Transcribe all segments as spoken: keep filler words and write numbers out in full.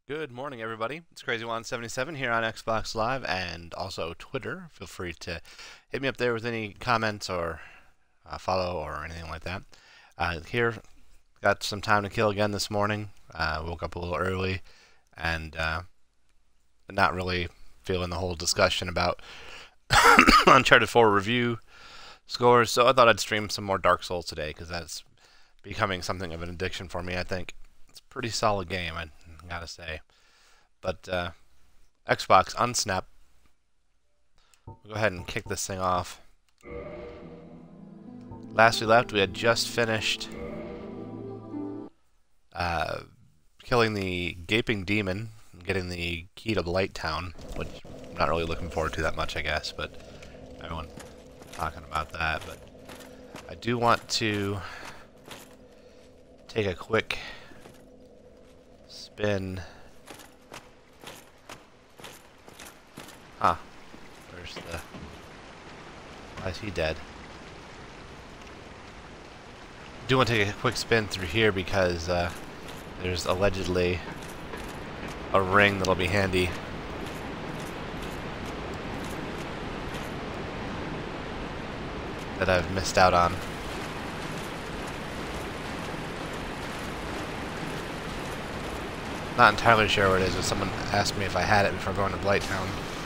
Good morning, everybody. It's Crazy Juan seventy-seven here on Xbox Live and also Twitter. Feel free to hit me up there with any comments or uh, follow or anything like that. Uh, here, got some time to kill again this morning. Uh, woke up a little early and uh, not really feeling the whole discussion about Uncharted four review scores, so I thought I'd stream some more Dark Souls today because that's becoming something of an addiction for me. I think it's a pretty solid game, I gotta say. But uh, Xbox unsnap. We'll go ahead and kick this thing off. Last we left, we had just finished uh, killing the gaping demon and getting the key to Blighttown, which I'm not really looking forward to that much, I guess. But everyone talking about that. But I do want to take a quick spin. Huh. Where's the... Why is he dead? I do want to take a quick spin through here because uh, there's allegedly a ring that'll be handy. That I've missed out on. Not entirely sure what it is, but someone asked me if I had it before going to Blighttown.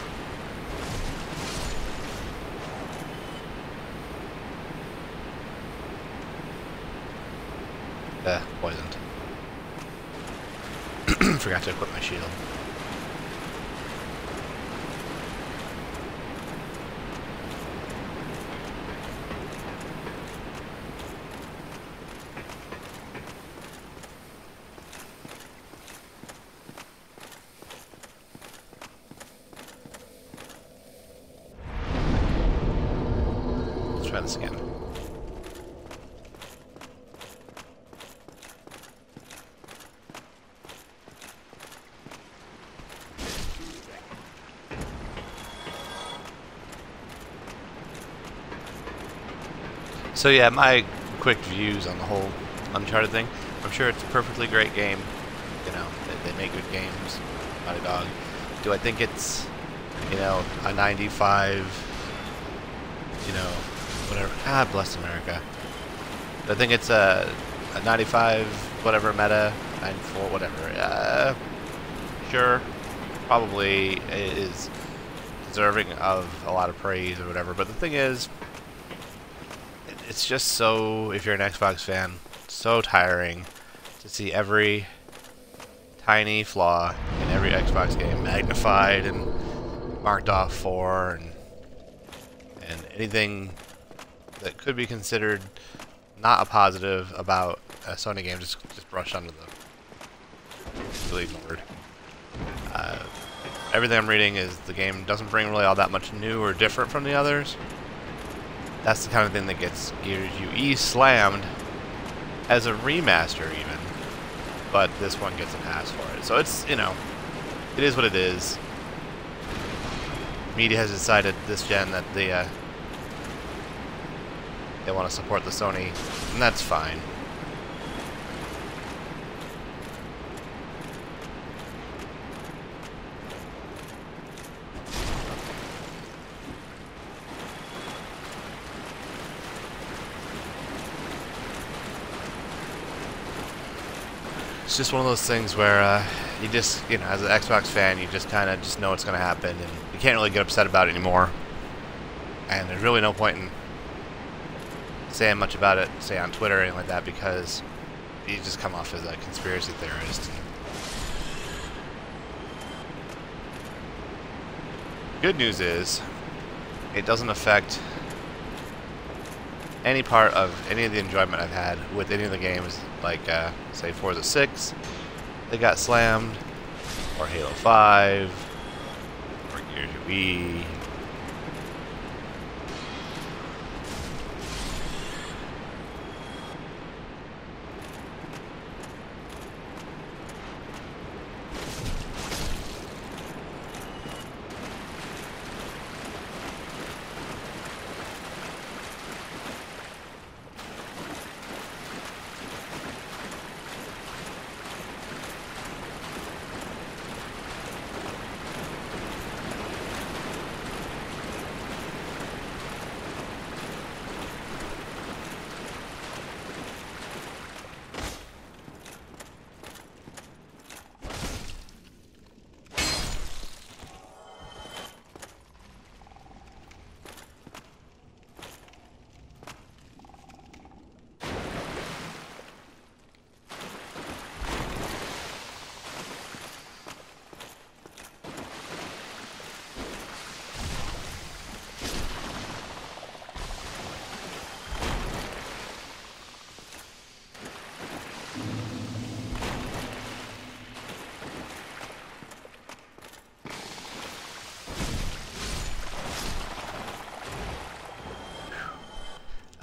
Uh, poisoned. Forgot to equip my shield. Let's try this again. So yeah, my quick views on the whole Uncharted thing. I'm sure it's a perfectly great game. You know, they, they make good games. Naughty Dog. Do I think it's, you know, a ninety-five, you know, whatever. Ah, bless America. Do I think it's a, a ninety-five, whatever meta, ninety-four, whatever. Uh, sure. Probably is deserving of a lot of praise or whatever. But the thing is, it's just so, if you're an Xbox fan, so tiring to see every tiny flaw in every Xbox game magnified and marked off for, and and anything that could be considered not a positive about a Sony game just just brushed under the really ignored. Uh, everything I'm reading is the game doesn't bring really all that much new or different from the others. That's the kind of thing that gets Gears U E slammed as a remaster even, but this one gets a pass for it. So it's, you know, it is what it is. Media has decided this gen that they, uh, they want to support the Sony, and that's fine. It's just one of those things where uh, you just, you know, as an Xbox fan, you just kind of just know what's going to happen, and you can't really get upset about it anymore. And there's really no point in saying much about it, say on Twitter or anything like that, because you just come off as a conspiracy theorist. Good news is, it doesn't affect any part of any of the enjoyment I've had with any of the games, like, uh, say, Forza six, they got slammed, or Halo five, or Gears U E.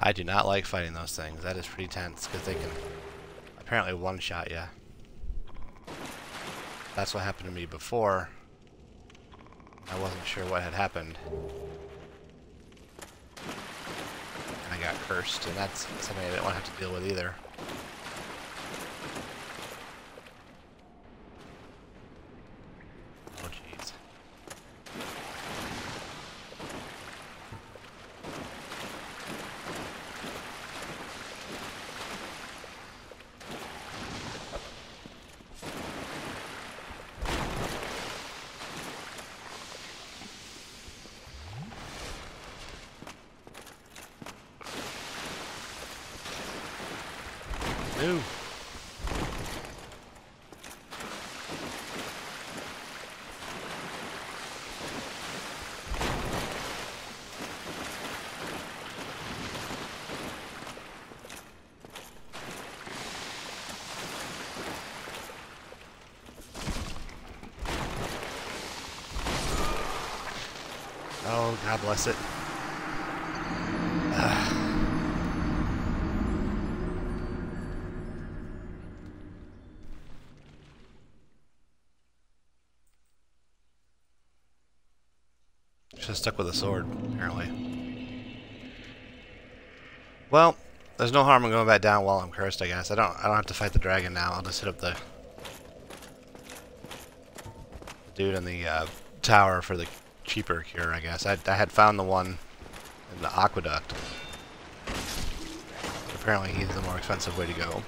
I do not like fighting those things. That is pretty tense, because they can apparently one-shot you. That's what happened to me before. I wasn't sure what had happened. And I got cursed, and that's something I didn't want to have to deal with either. Oh, jeez. Ooh. Oh, God bless it. Ugh. Should have stuck with a sword, apparently. Well, there's no harm in going back down while I'm cursed, I guess. I don't I don't have to fight the dragon now. I'll just hit up the dude in the uh, tower for the cheaper cure, I guess. I, I had found the one in the aqueduct. Apparently he's the more expensive way to go.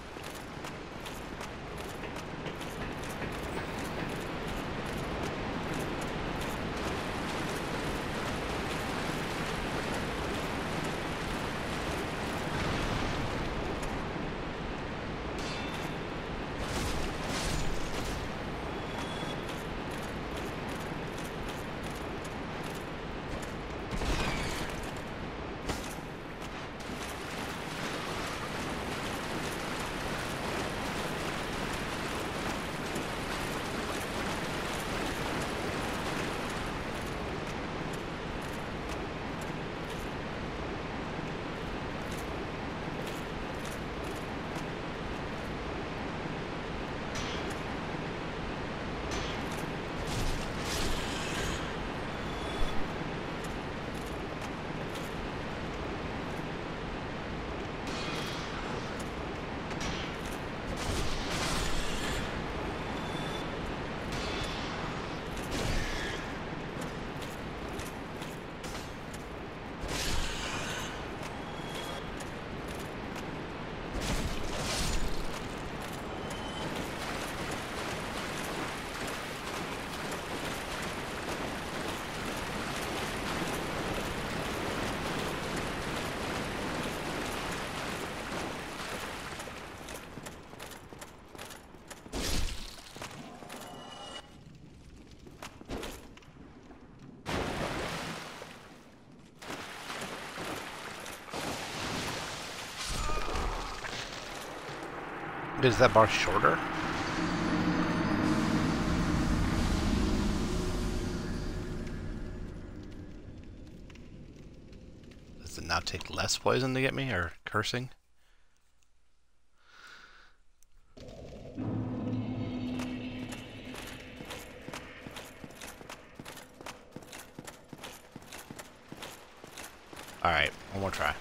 Is that bar shorter? Does it now take less poison to get me, or cursing? Alright, one more try.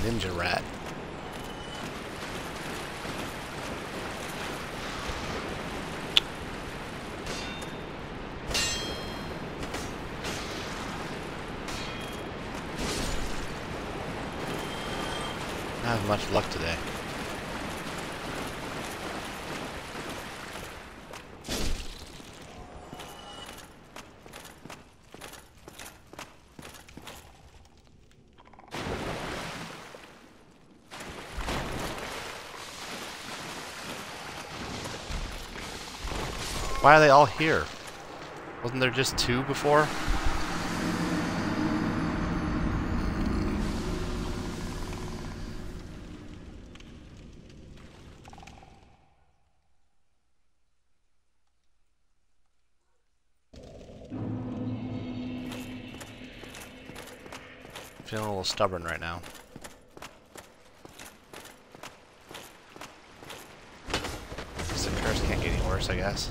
ninja rat. I don't have much luck today. Why are they all here? Wasn't there just two before? Feeling a little stubborn right now. The curse can't get any worse, I guess.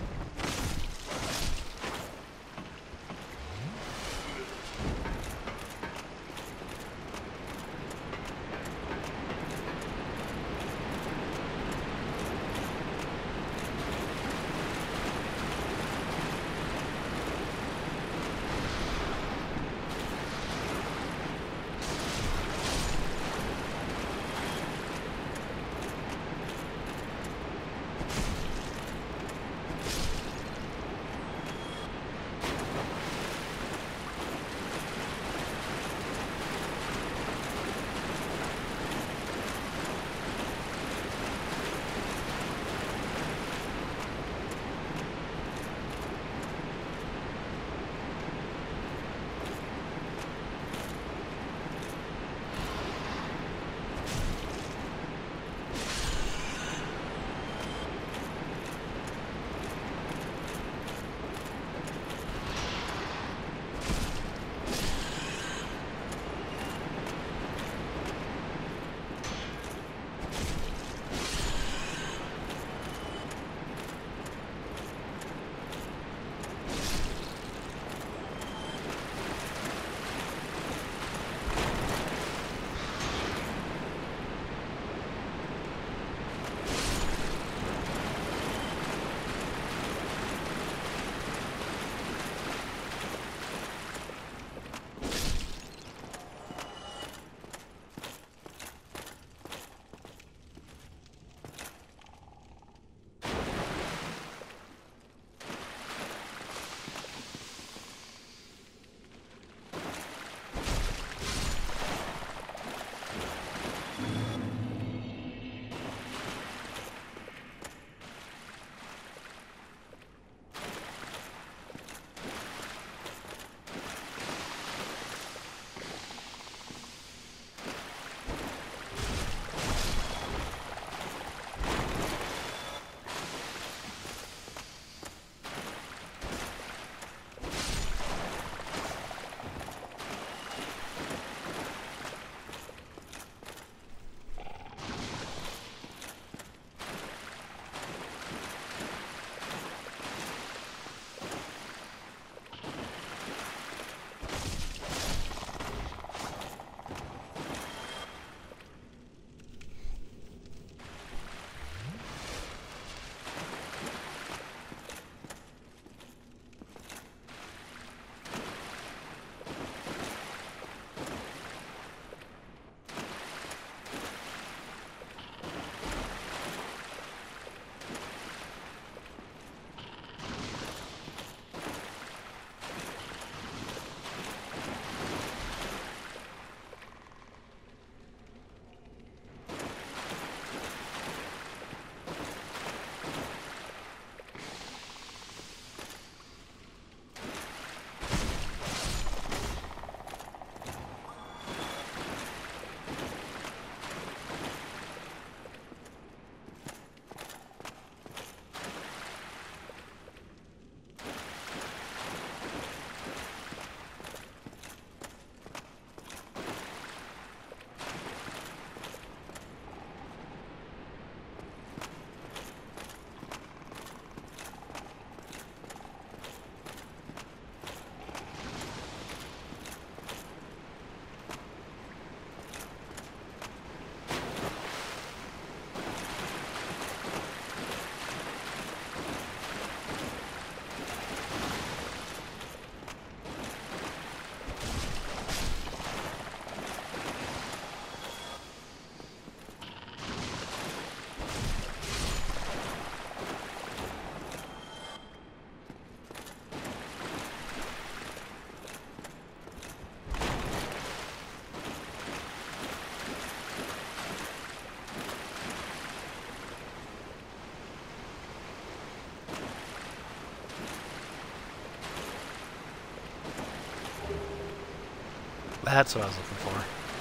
That's what I was looking for.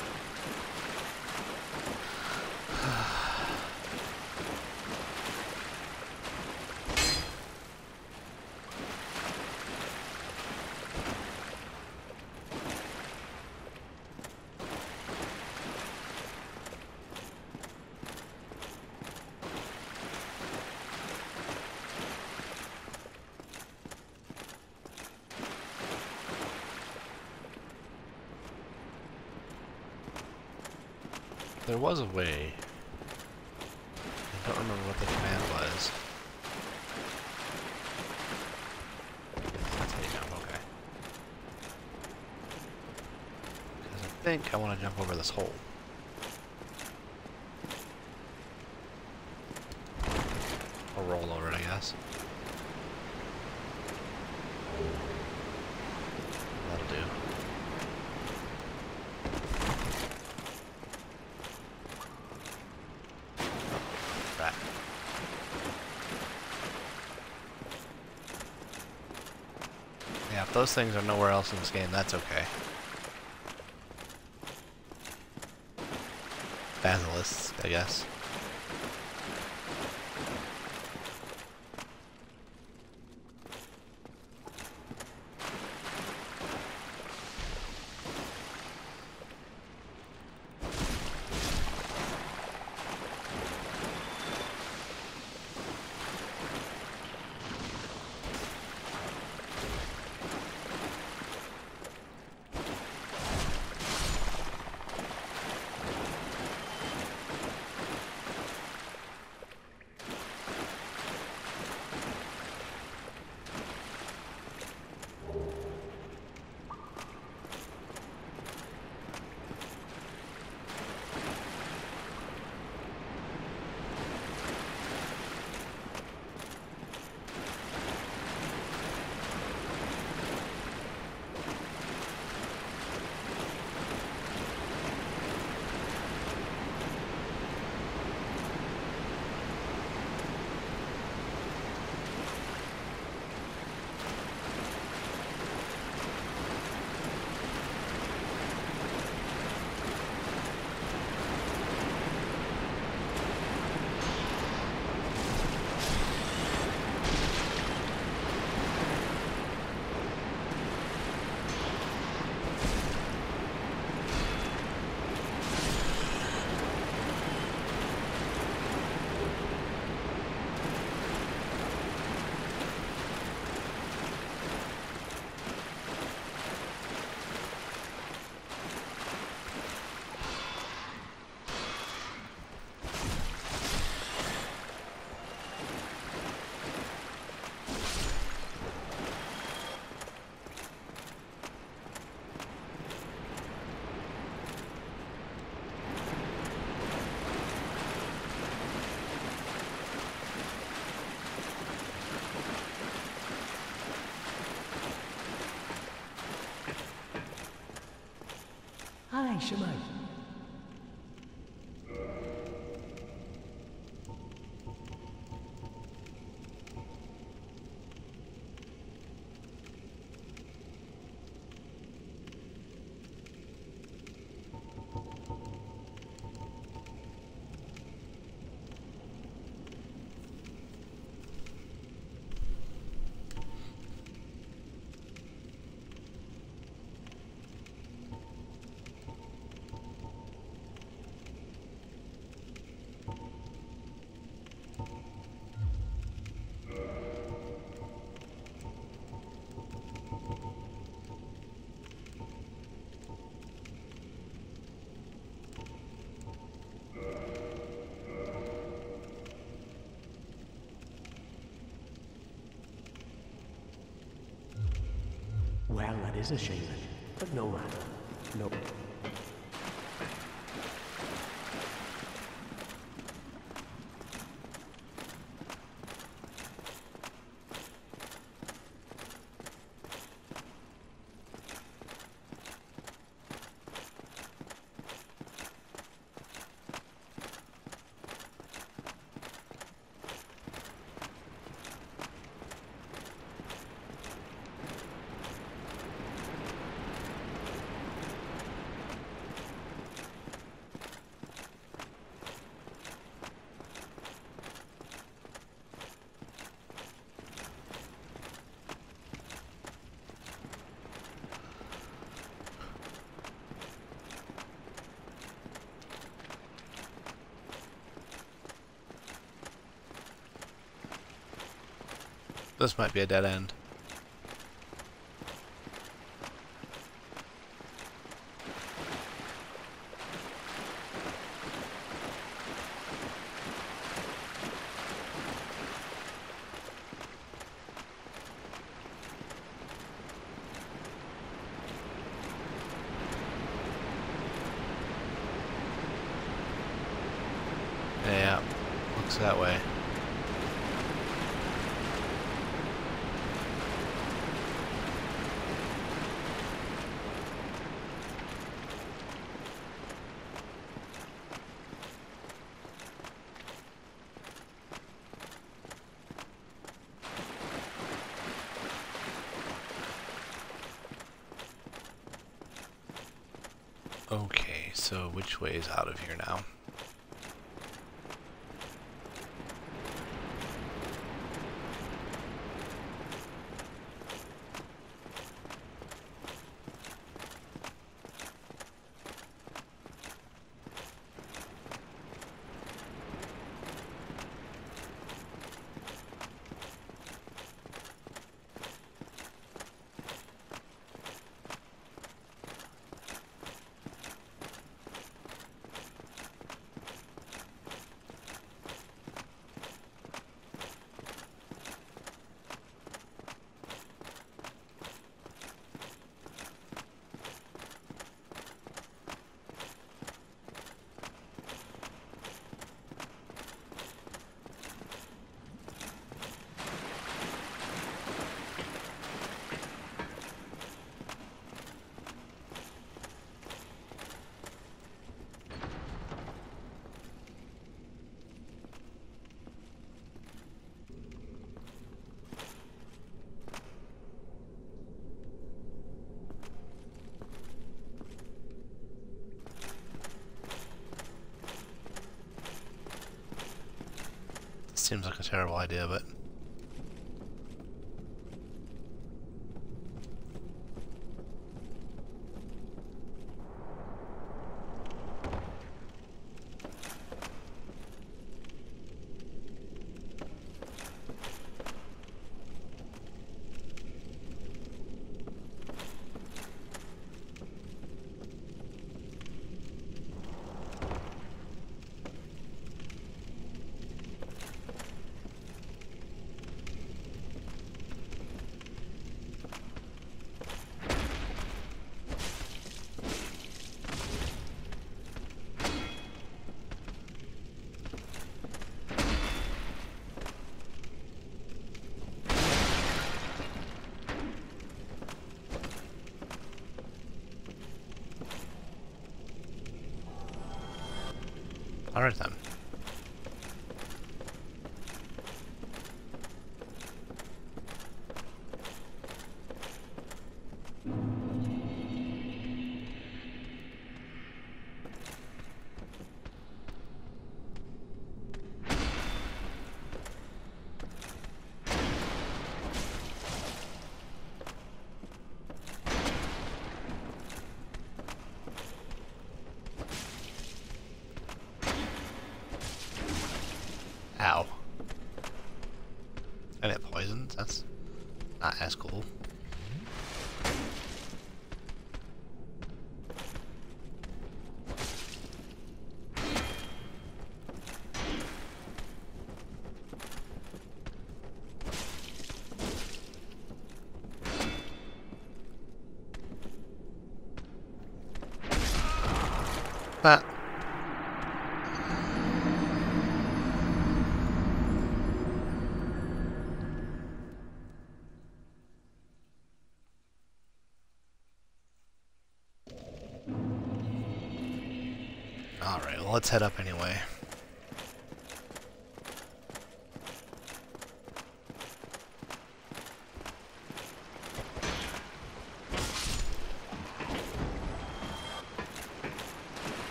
There was a way. I don't remember what the command was. That's how you jump, okay. Because I think I want to jump over this hole. Or roll over it, I guess. That'll do. Yeah, if those things are nowhere else in this game, that's okay. Basilisks, I guess. Hi, Shemai. Well, that is a shame, but no matter. No. this might be a dead end. Yeah, looks that way. Okay, so which way is out of here now? Seems like a terrible idea, but alright then. Ow. And it poisons? That's not as cool. That. Alright, well, let's head up anyway.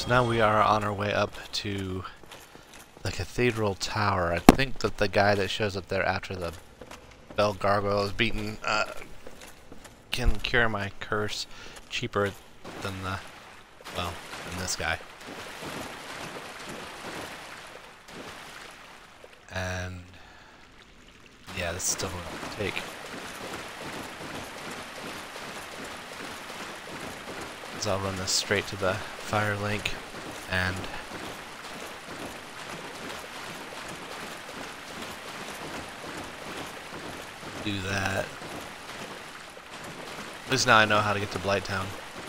now we are on our way up to the Cathedral Tower. I think that the guy that shows up there after the bell gargoyle is beaten uh, can cure my curse cheaper than the, well, than this guy. And yeah, this is still going to take. So I'll run this straight to the fire link and do that. At least now I know how to get to Blighttown.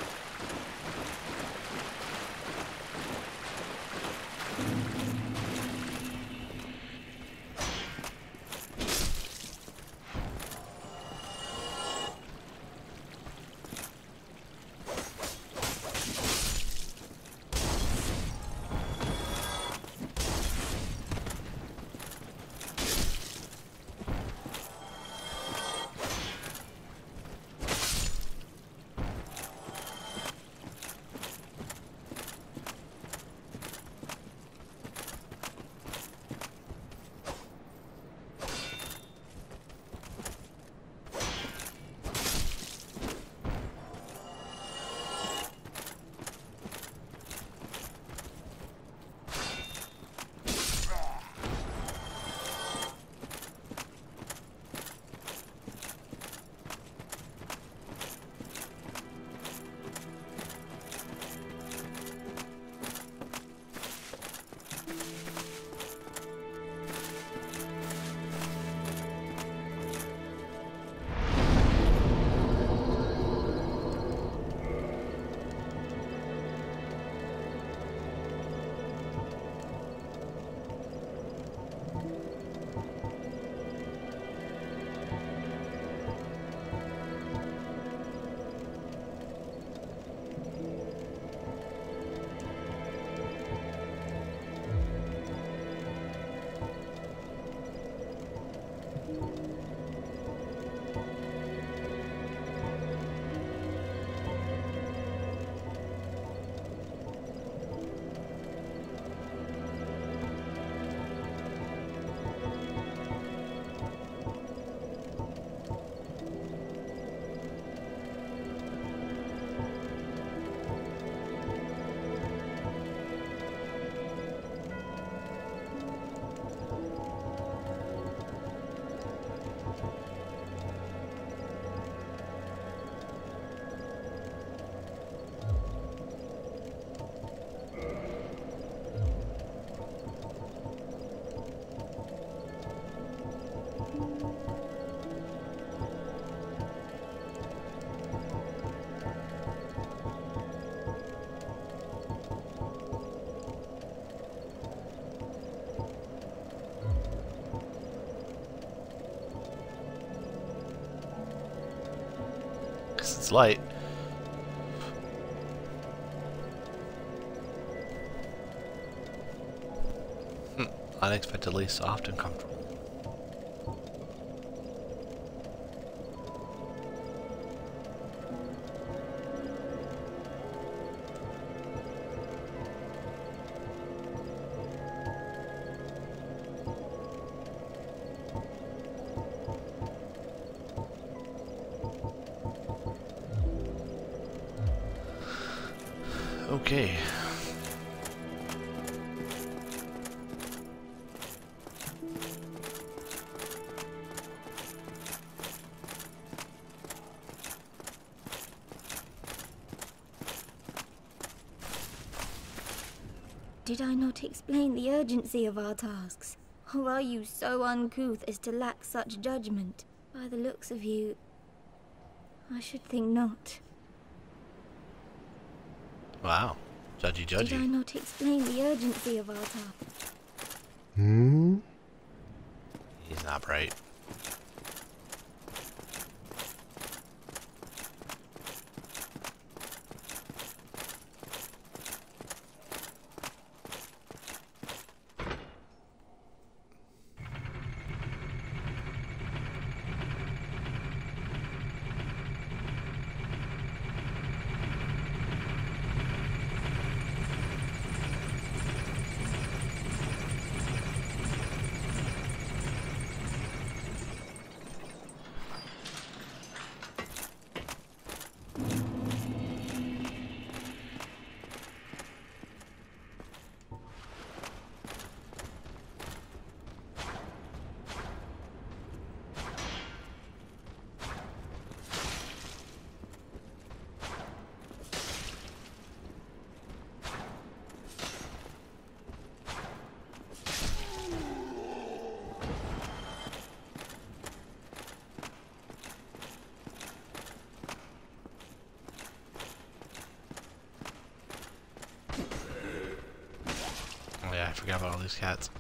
It's light. Hmm. Unexpectedly soft and comfortable. Okay. Did I not explain the urgency of our tasks? Or are you so uncouth as to lack such judgment? By the looks of you, I should think not. Wow. Judgy, judgy. Did I not explain the urgency of our task? Hmm? He's not bright. I forgot about all these cats.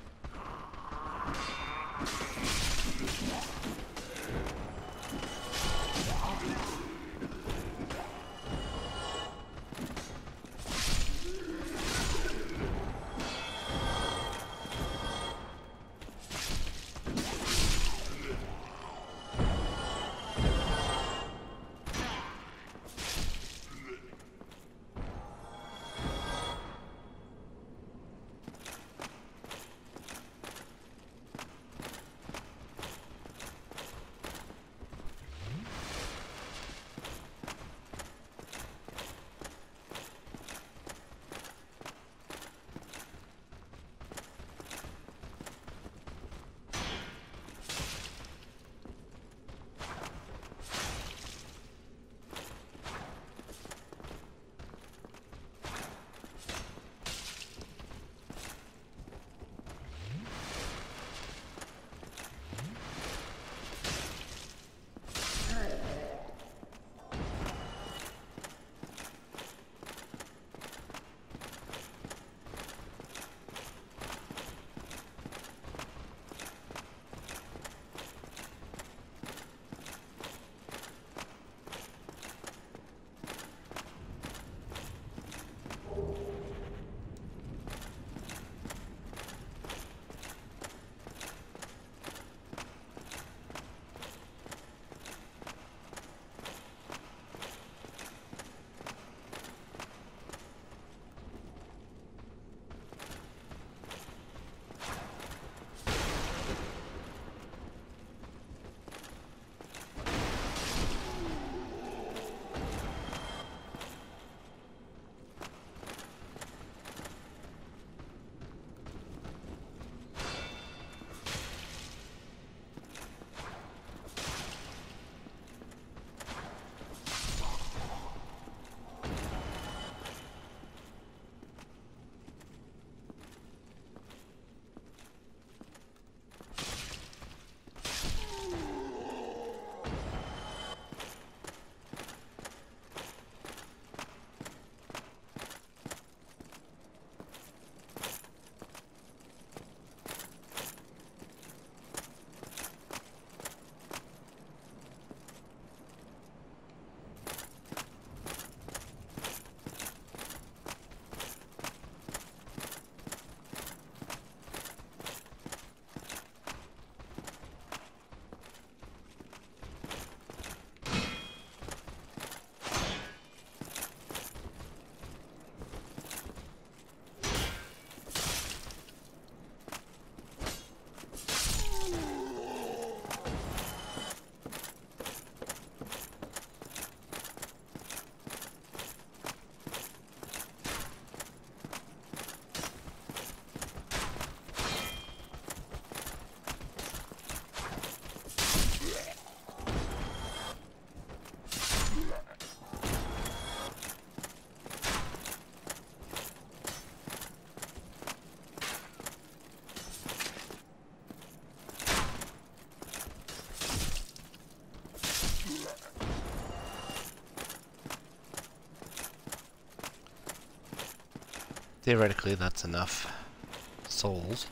Theoretically, that's enough souls.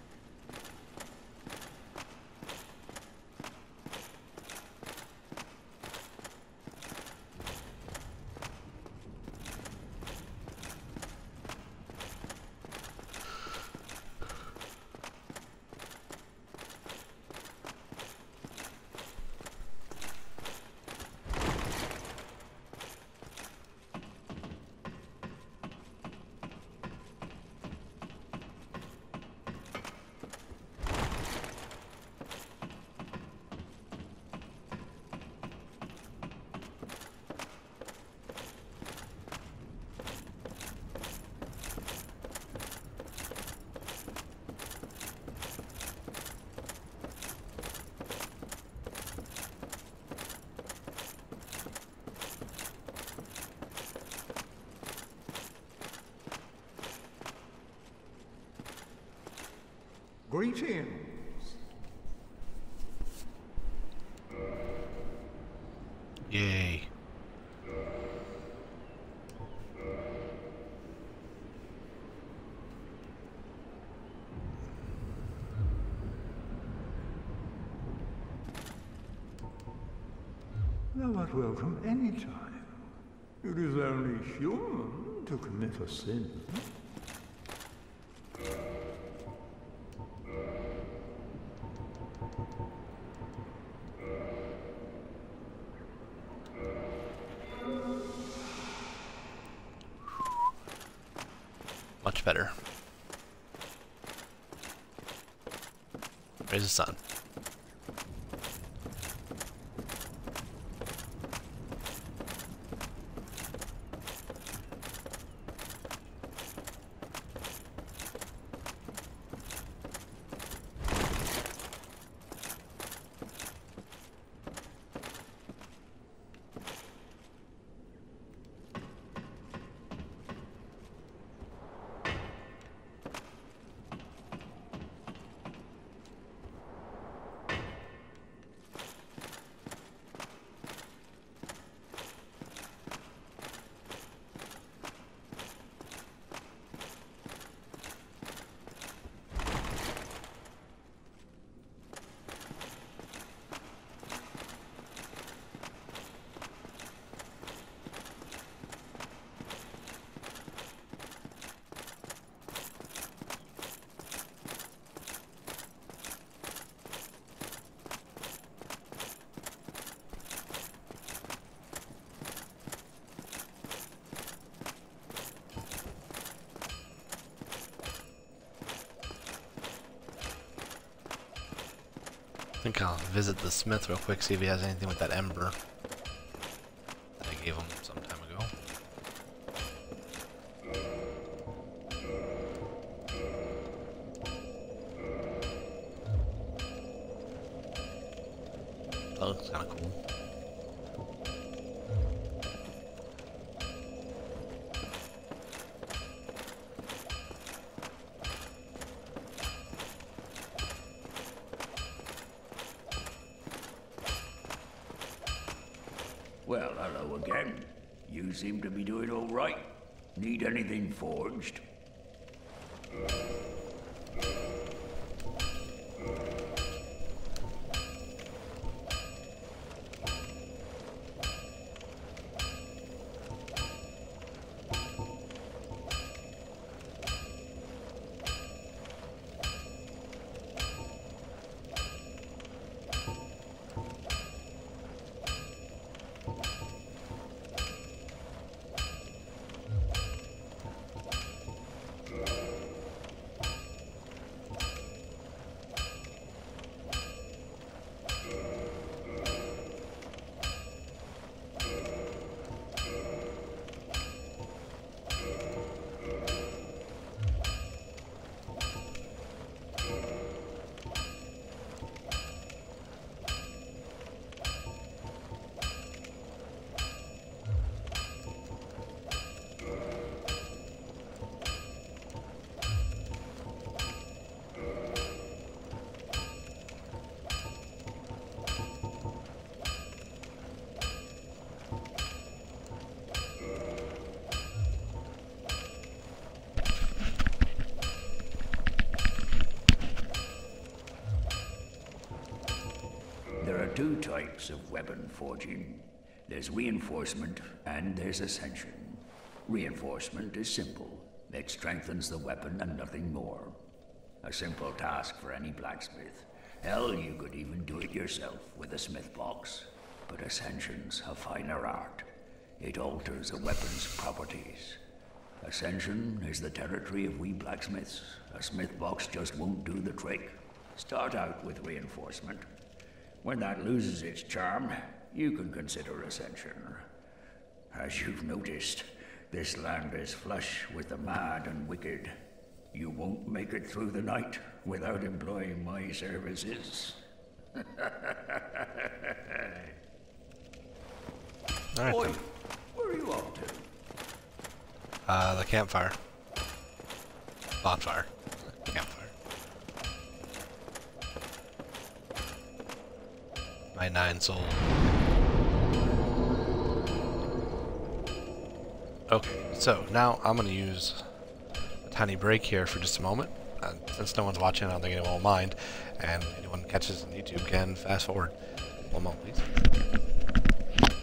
Greetings. Yay. Thou art welcome any time. It is only human to commit a sin. Much better. Raise the sun. I think I'll visit the smith real quick, see if he has anything with that ember that I gave him some time ago. That looks kind of cool. Well, hello again. You seem to be doing all right. Need anything forged? There are two types of weapon forging. There's reinforcement and there's ascension. Reinforcement is simple. It strengthens the weapon and nothing more. A simple task for any blacksmith. Hell, you could even do it yourself with a smith box. But ascension's a finer art. It alters a weapon's properties. Ascension is the territory of we blacksmiths. A smith box just won't do the trick. Start out with reinforcement. When that loses its charm, you can consider ascension. As you've noticed, this land is flush with the mad and wicked. You won't make it through the night without employing my services. All right. Boy, where are you off to? Uh, the campfire. Bonfire. Campfire. My nine soul. Okay, so now I'm going to use a tiny break here for just a moment. Uh, since no one's watching, I don't think anyone will mind. And anyone catches on YouTube can fast forward. One moment, please.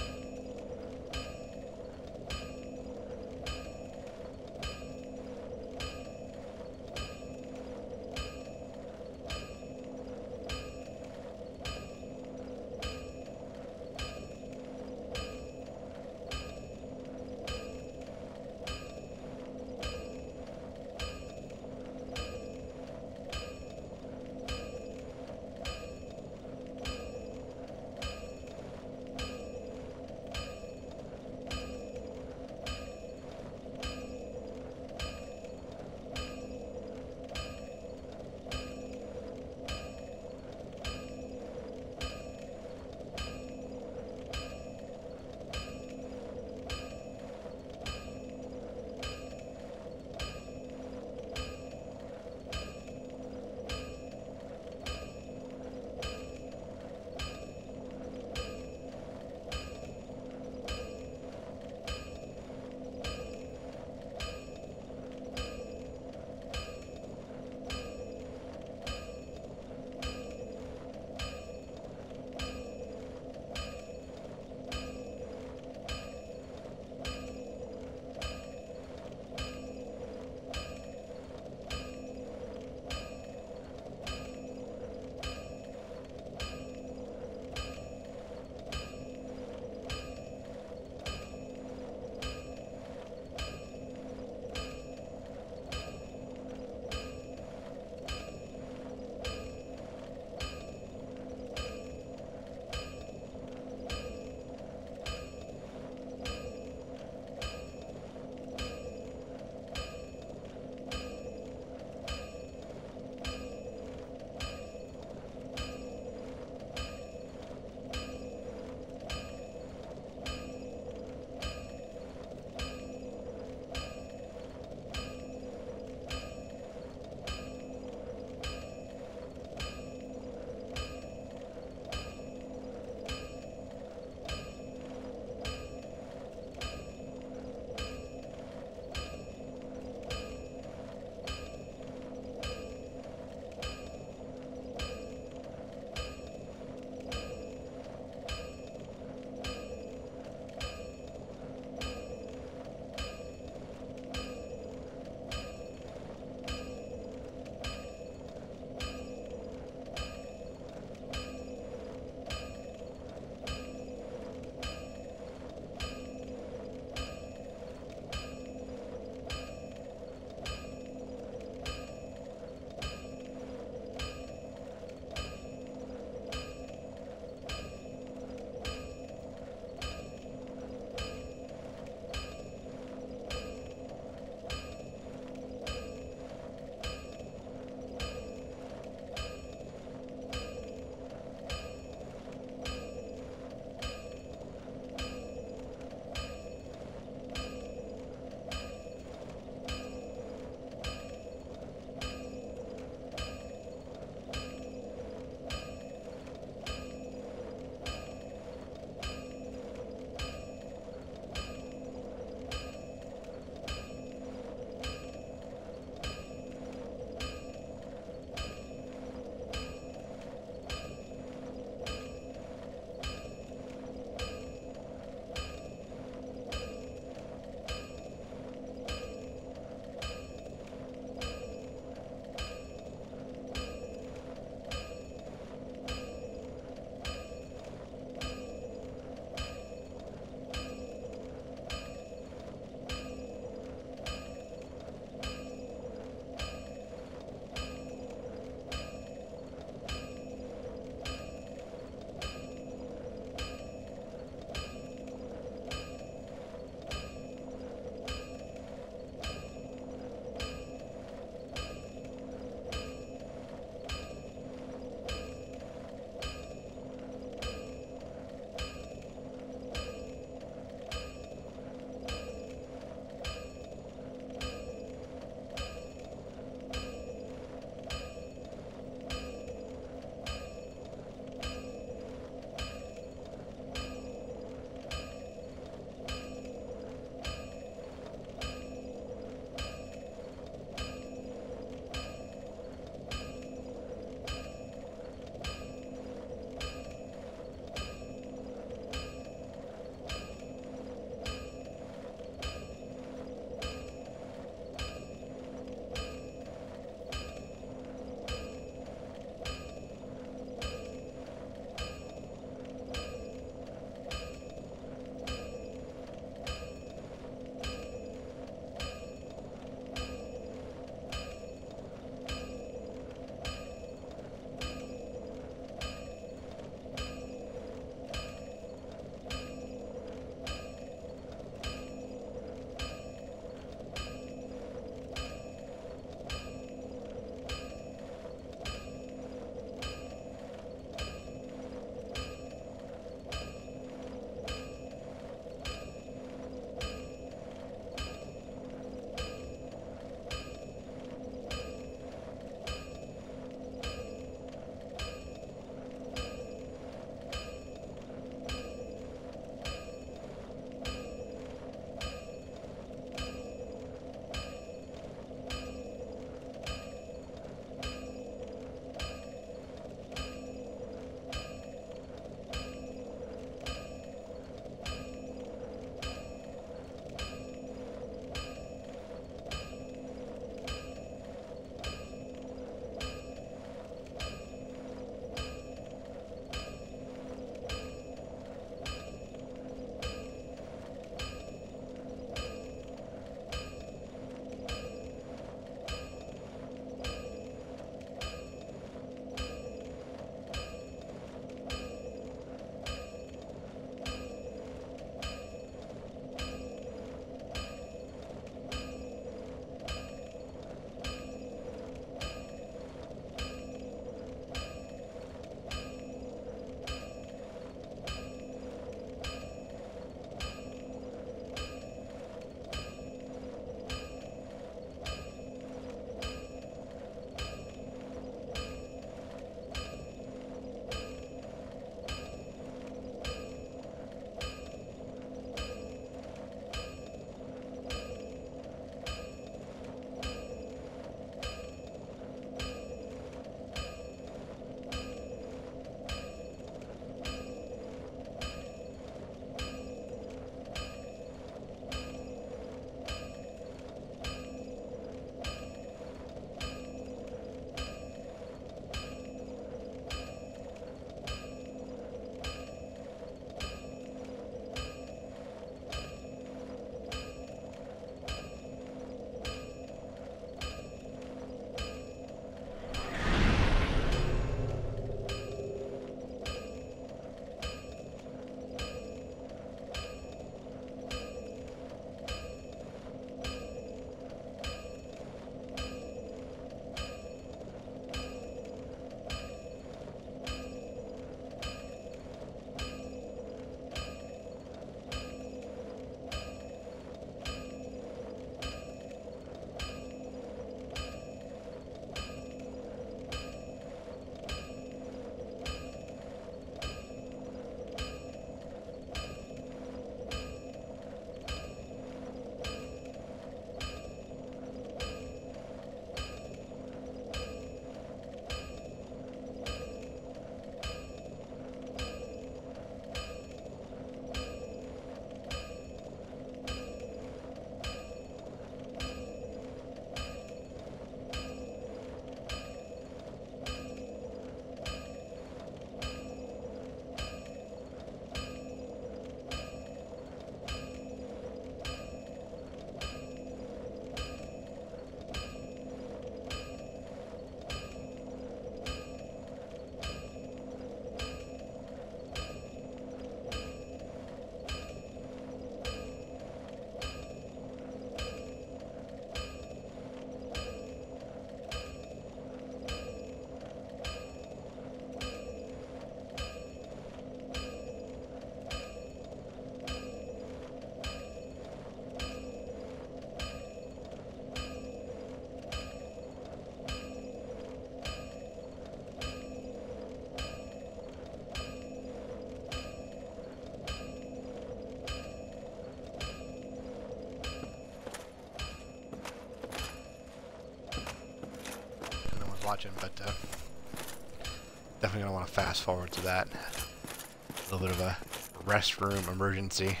watching, but uh, definitely gonna want to fast forward to that. A little bit of a restroom emergency.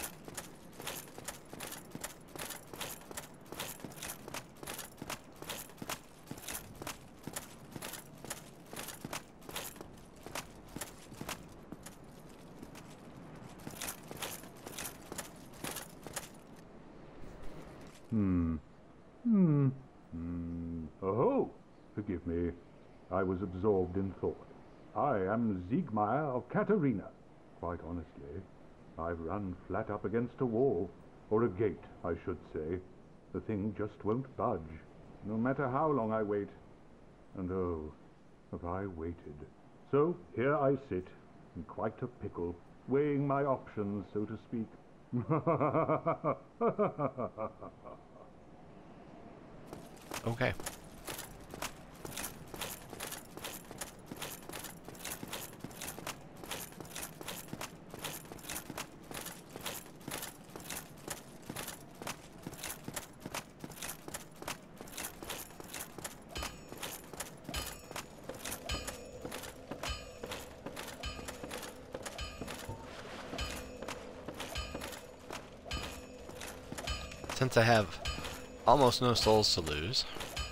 Hmm. Hmm. Hmm. Oh, forgive me. I was absorbed in thought. I am Siegmeyer of Katarina. Quite honestly, I've run flat up against a wall. Or a gate, I should say. The thing just won't budge, no matter how long I wait. And oh, have I waited. So here I sit, in quite a pickle, weighing my options, so to speak. Okay. Since I have almost no souls to lose,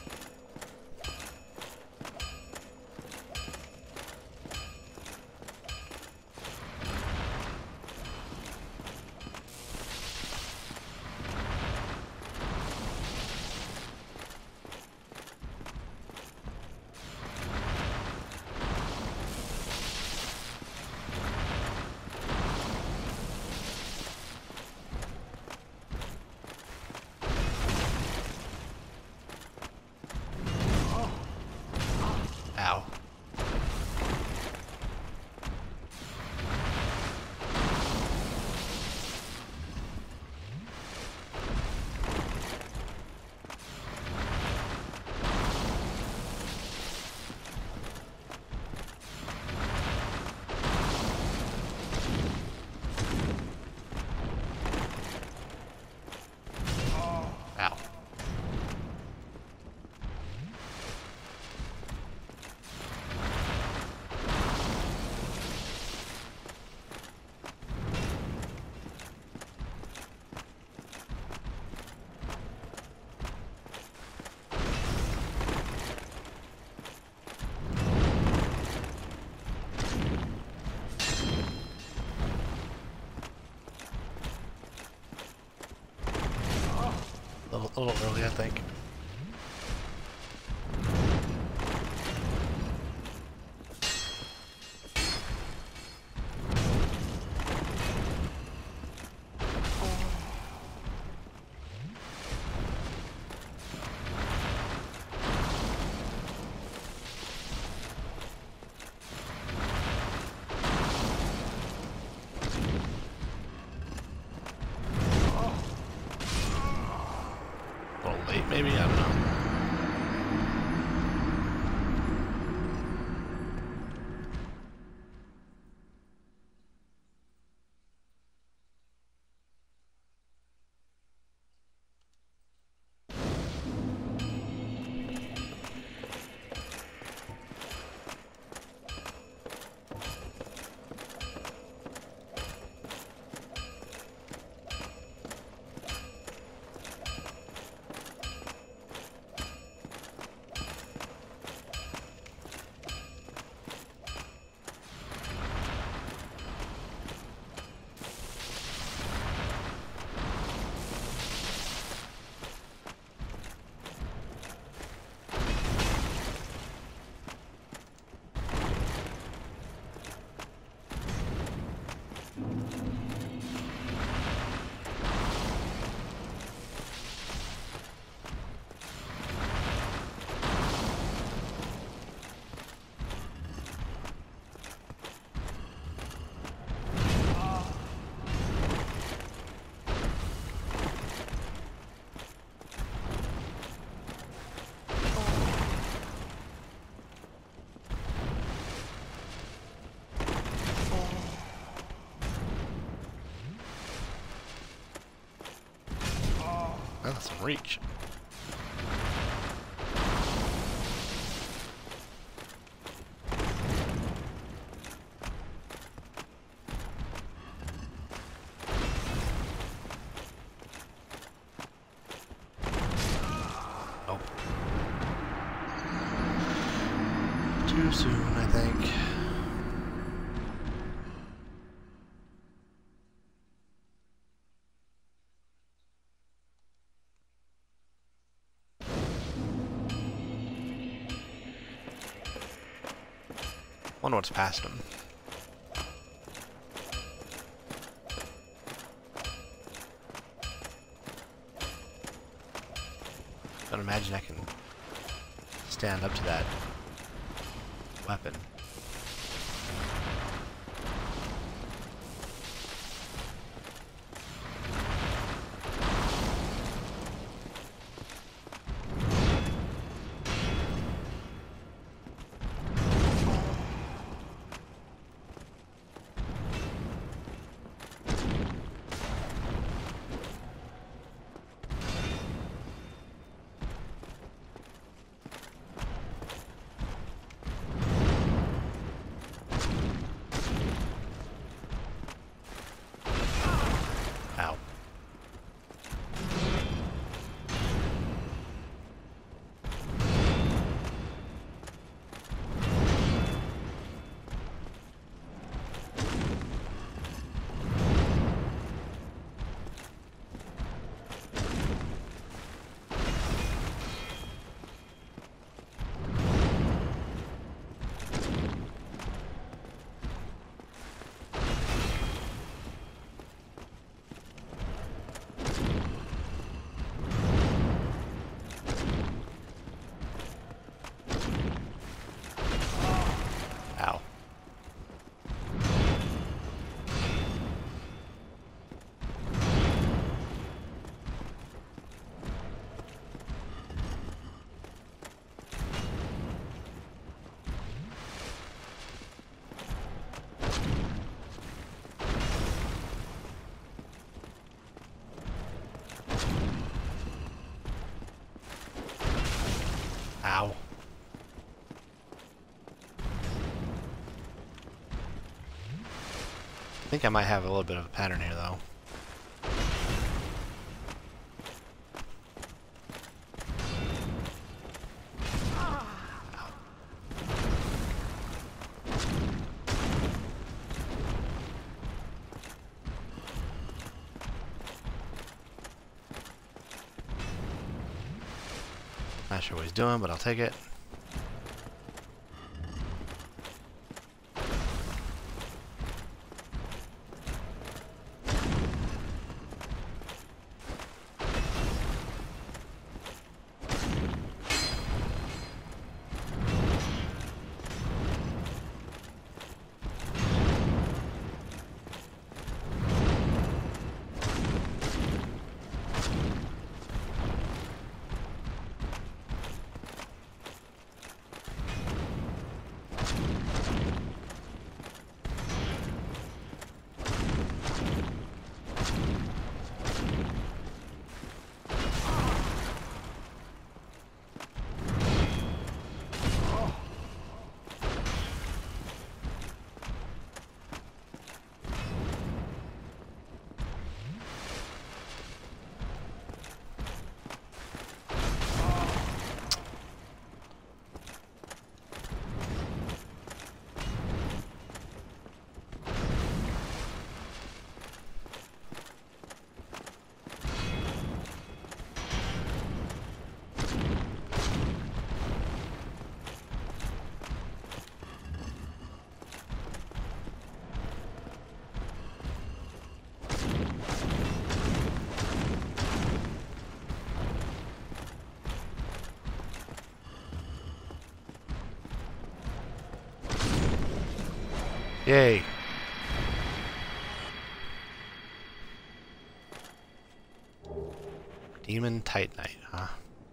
ow. Ow. A little, a little early, I think. A little late, maybe? I don't know. That's some reach. too soon, I think. Wonder what's past him. Don't imagine I can stand up to that weapon. Ow. I think I might have a little bit of a pattern here, though. Not sure what he's doing, but I'll take it. Yay. Demon Titanite, huh?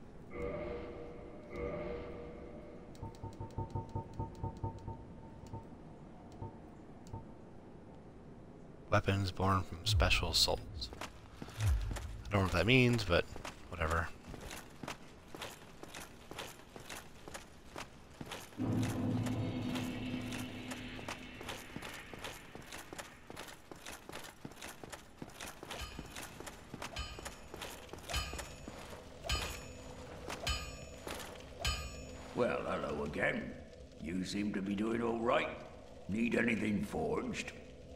Weapons born from special souls. I don't know what that means, but whatever. Well, hello again. You seem to be doing all right. Need anything forged?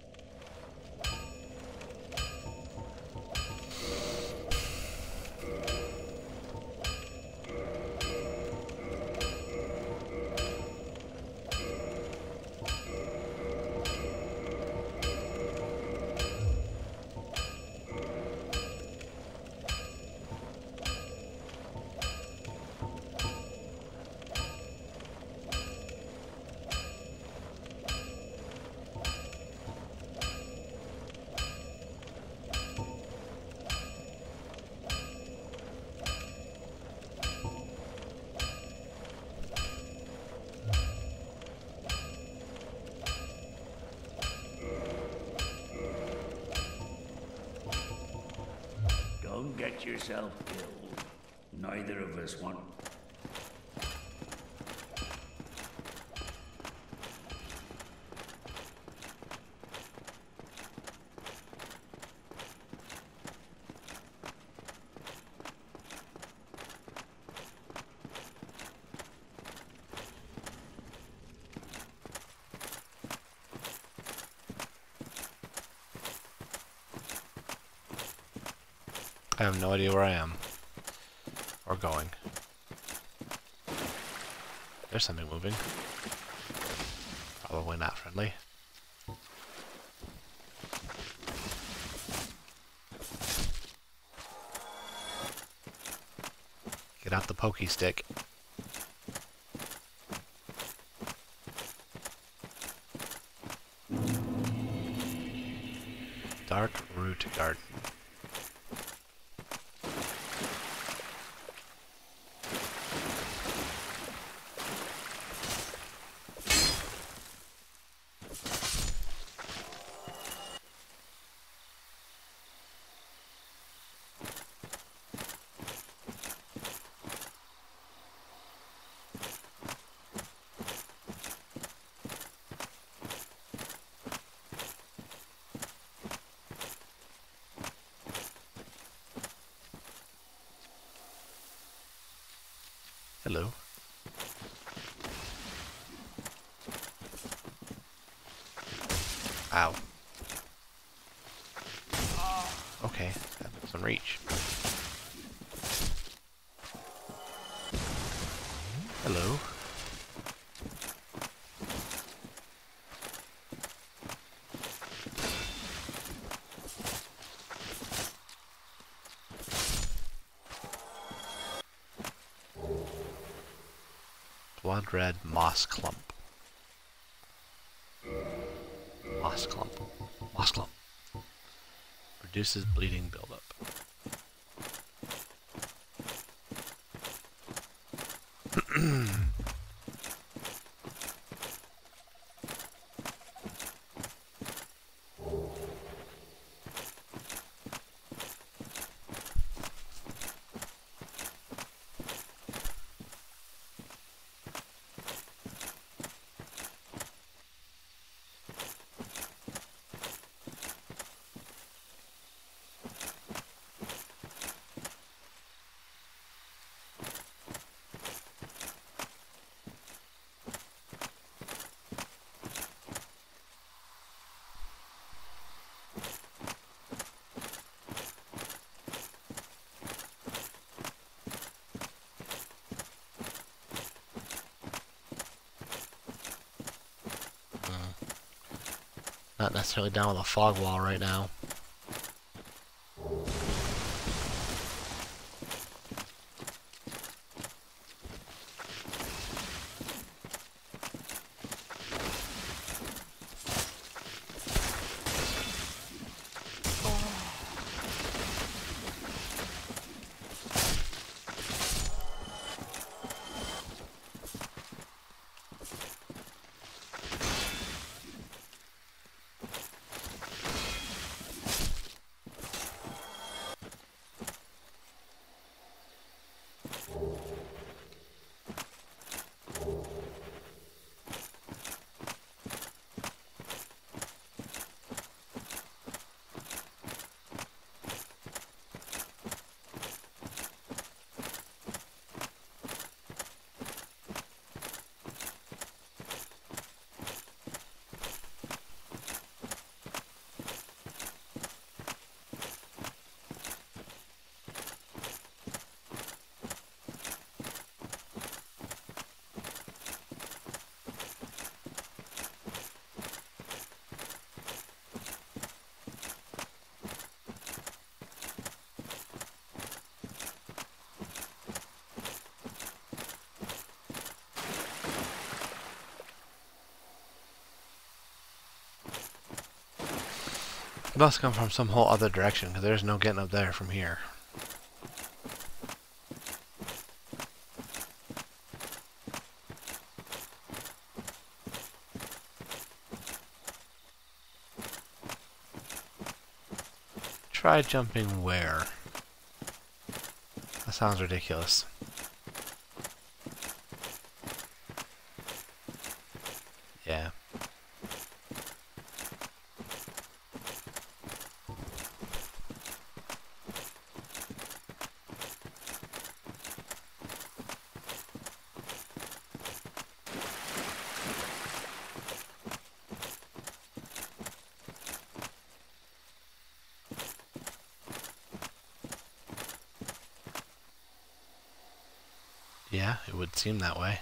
Don't get yourself killed. Neither of us want... I have no idea where I am. Or going. There's something moving. Probably not friendly. Get out the pokey stick. Dark Root Garden. Hello. Ow. Okay, that was some reach. Hello. Blood red moss clump. Moss clump. Moss clump. Reduces bleeding buildup. Not necessarily down with a fog wall right now. must come from some whole other direction, because there's no getting up there from here. Try jumping where? That sounds ridiculous. Yeah. Yeah, it would seem that way.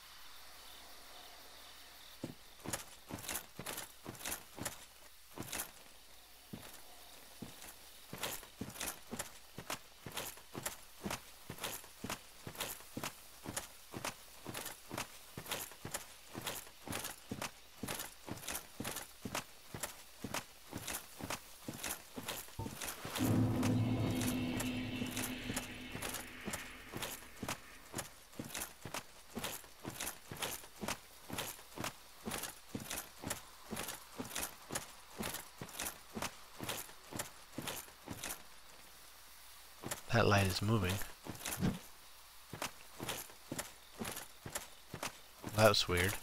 That light is moving. That was weird.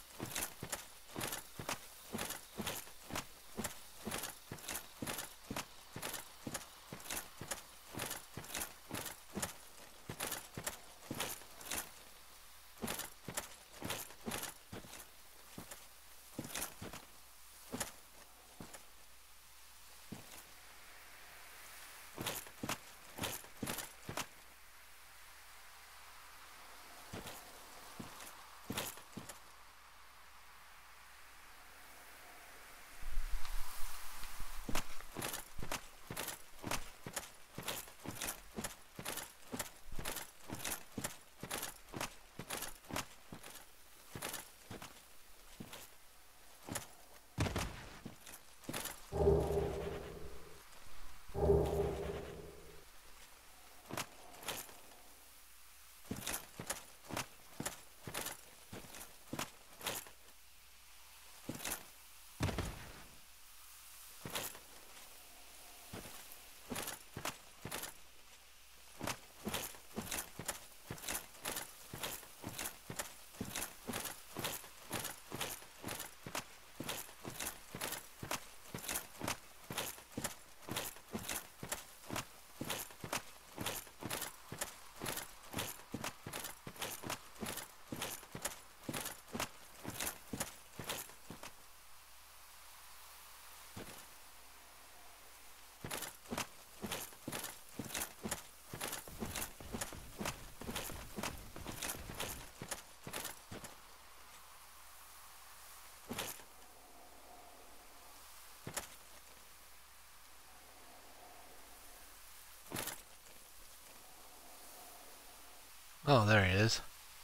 Oh, there he is.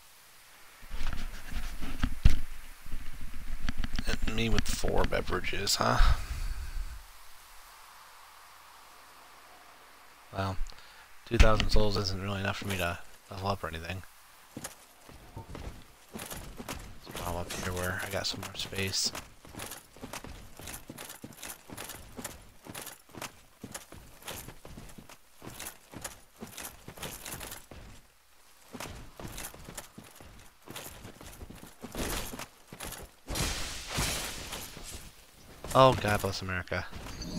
And me with four beverages, huh? Well, two thousand souls isn't really enough for me to level up or anything. Let's pop up here where I got some more space. Oh, God bless America.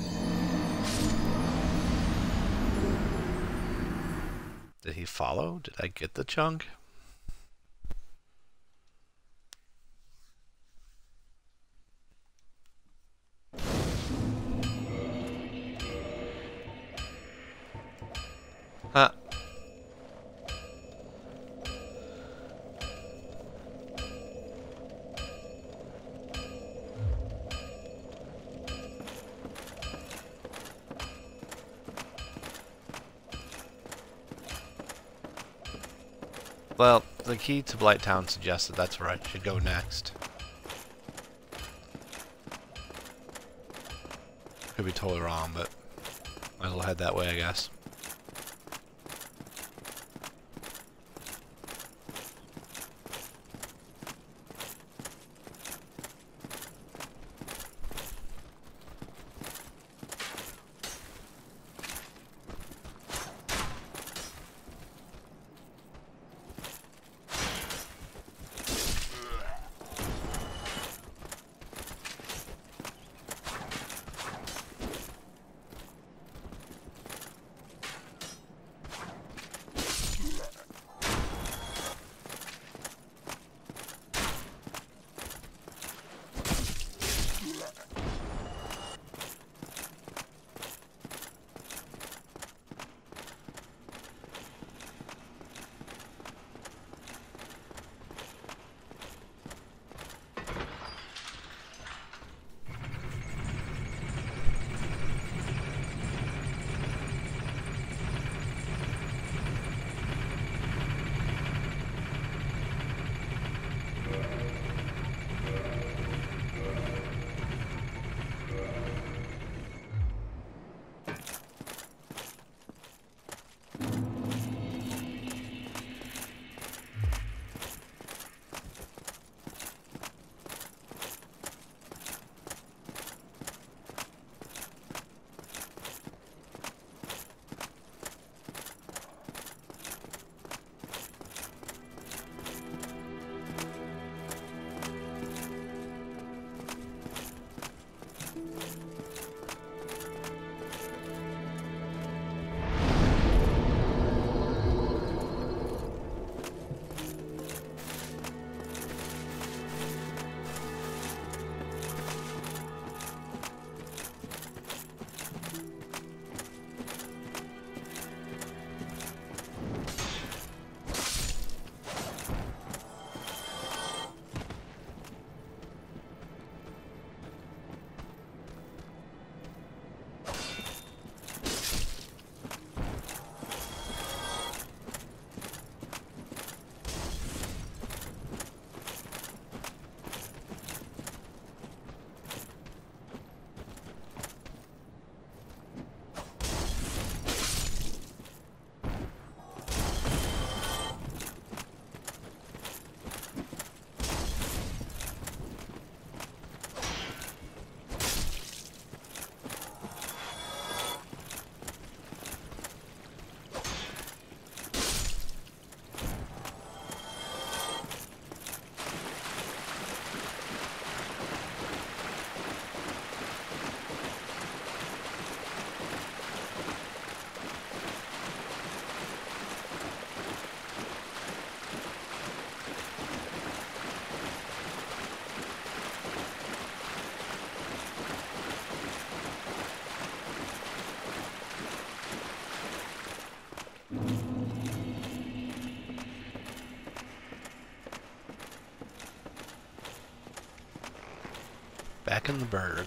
Did he follow? Did I get the chunk? Huh. Well, the key to Blighttown suggests that that's where I should go next. Could be totally wrong, but might as well head that way, I guess. Back in the burg.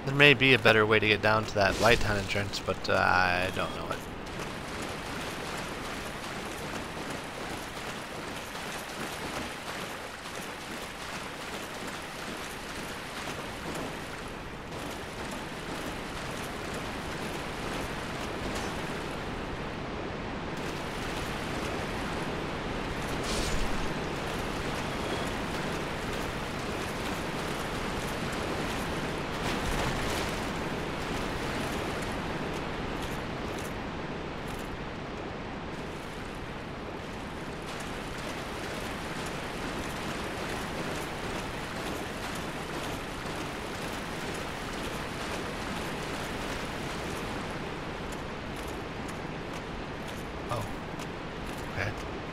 There may be a better way to get down to that Blighttown entrance, but uh, I don't know it. Okay.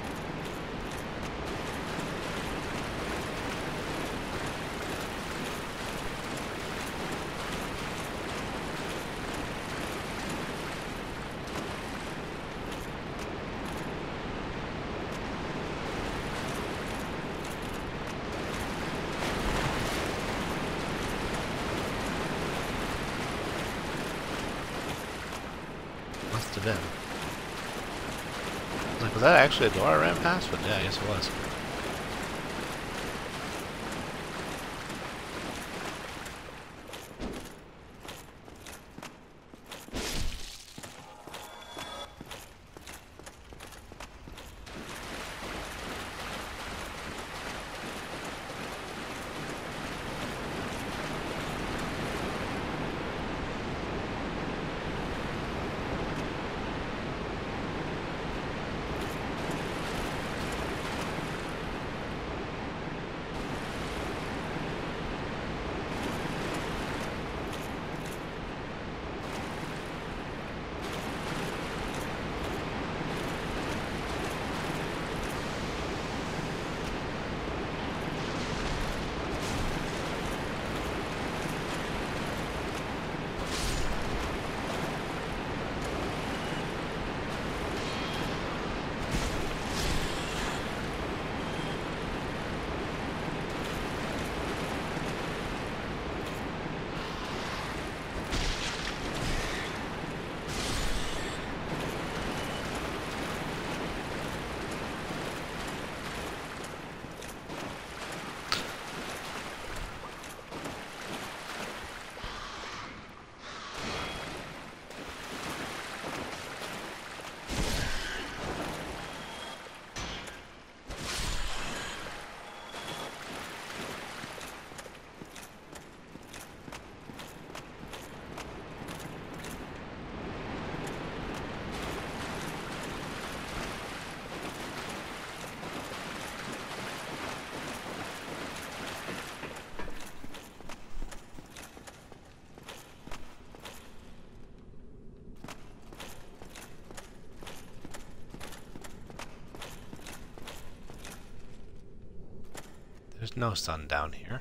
Must have been. Like, was that actually a door I ran past? But yeah, I guess it was. There's no sun down here.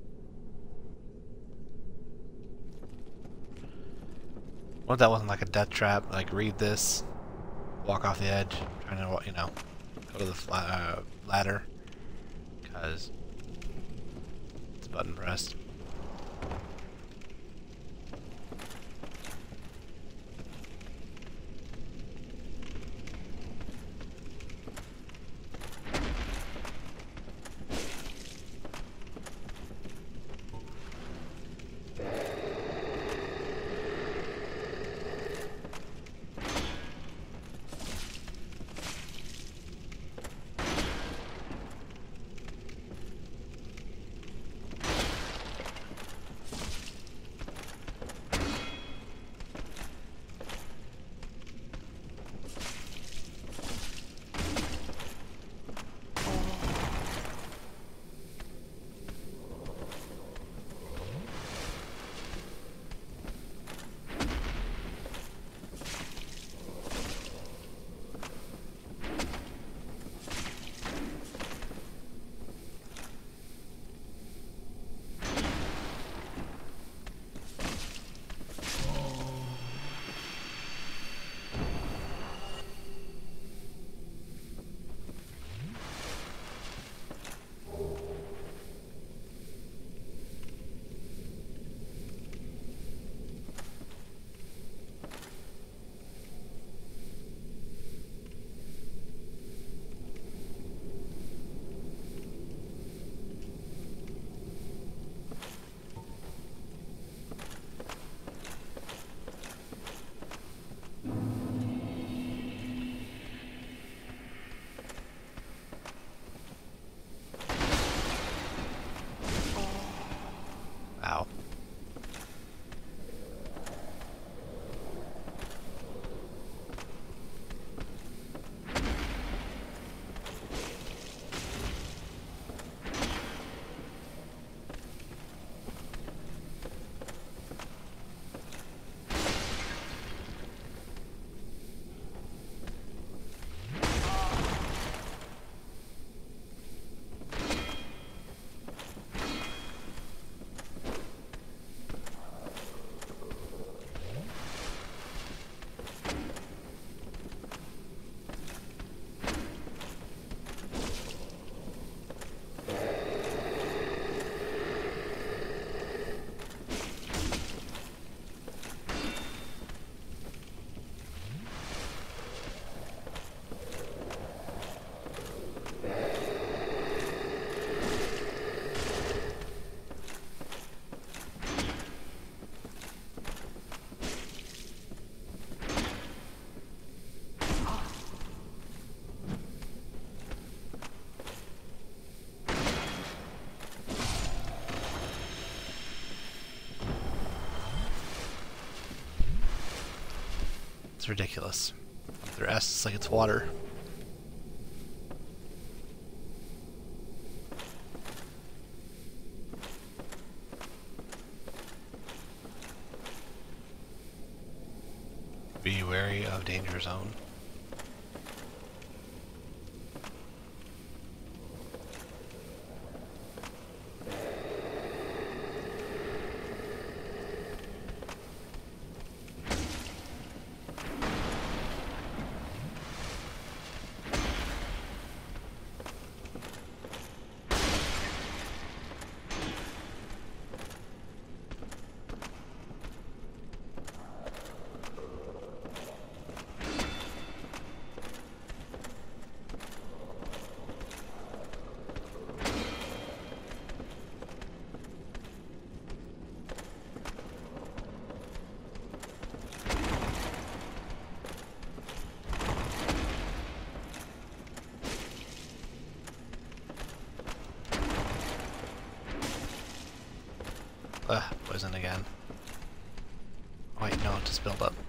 What if that wasn't like a death trap? Like, read this, walk off the edge, trying to, you know, go to the fla uh, ladder, because it's button pressed. It's ridiculous. The rest is like it's water. Be wary of danger zone. Ugh, poison again. Oh, wait, no, just build up.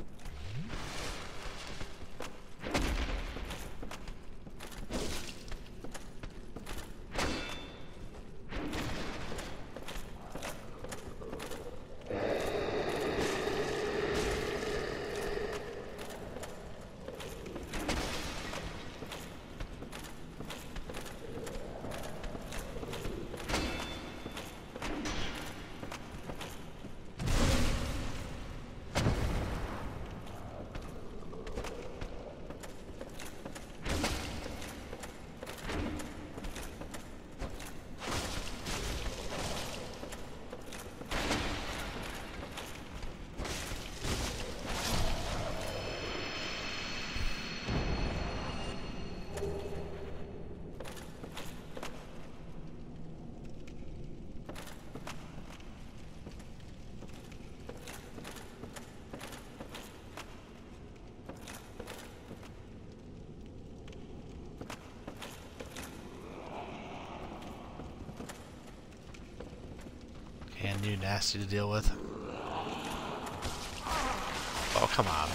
And you nasty to deal with. Oh, come on.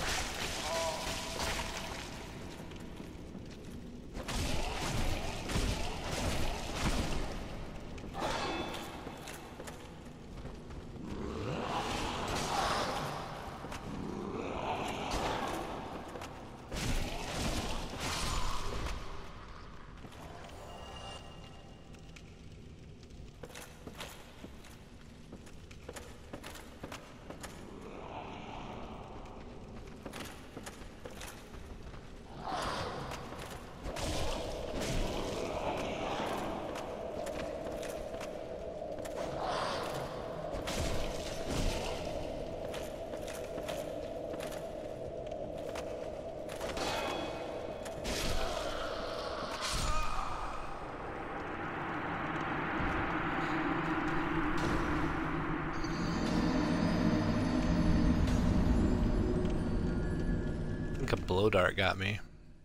I think a blow dart got me.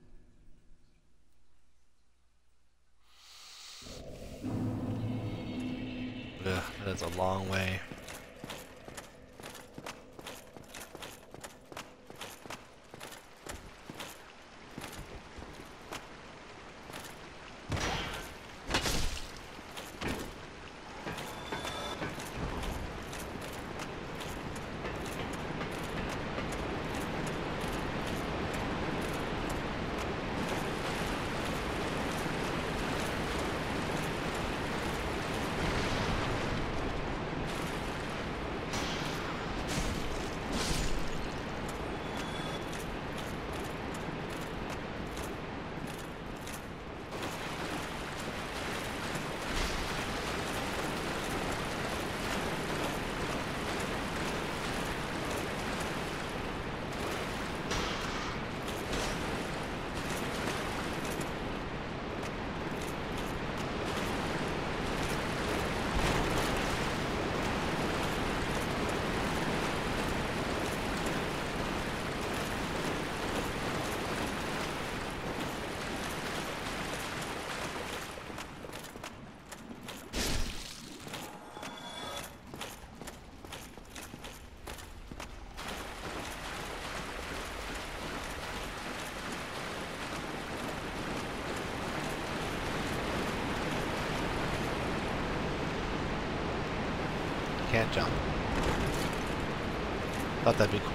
Ugh, that's a long way. can't jump. Thought that'd be cool.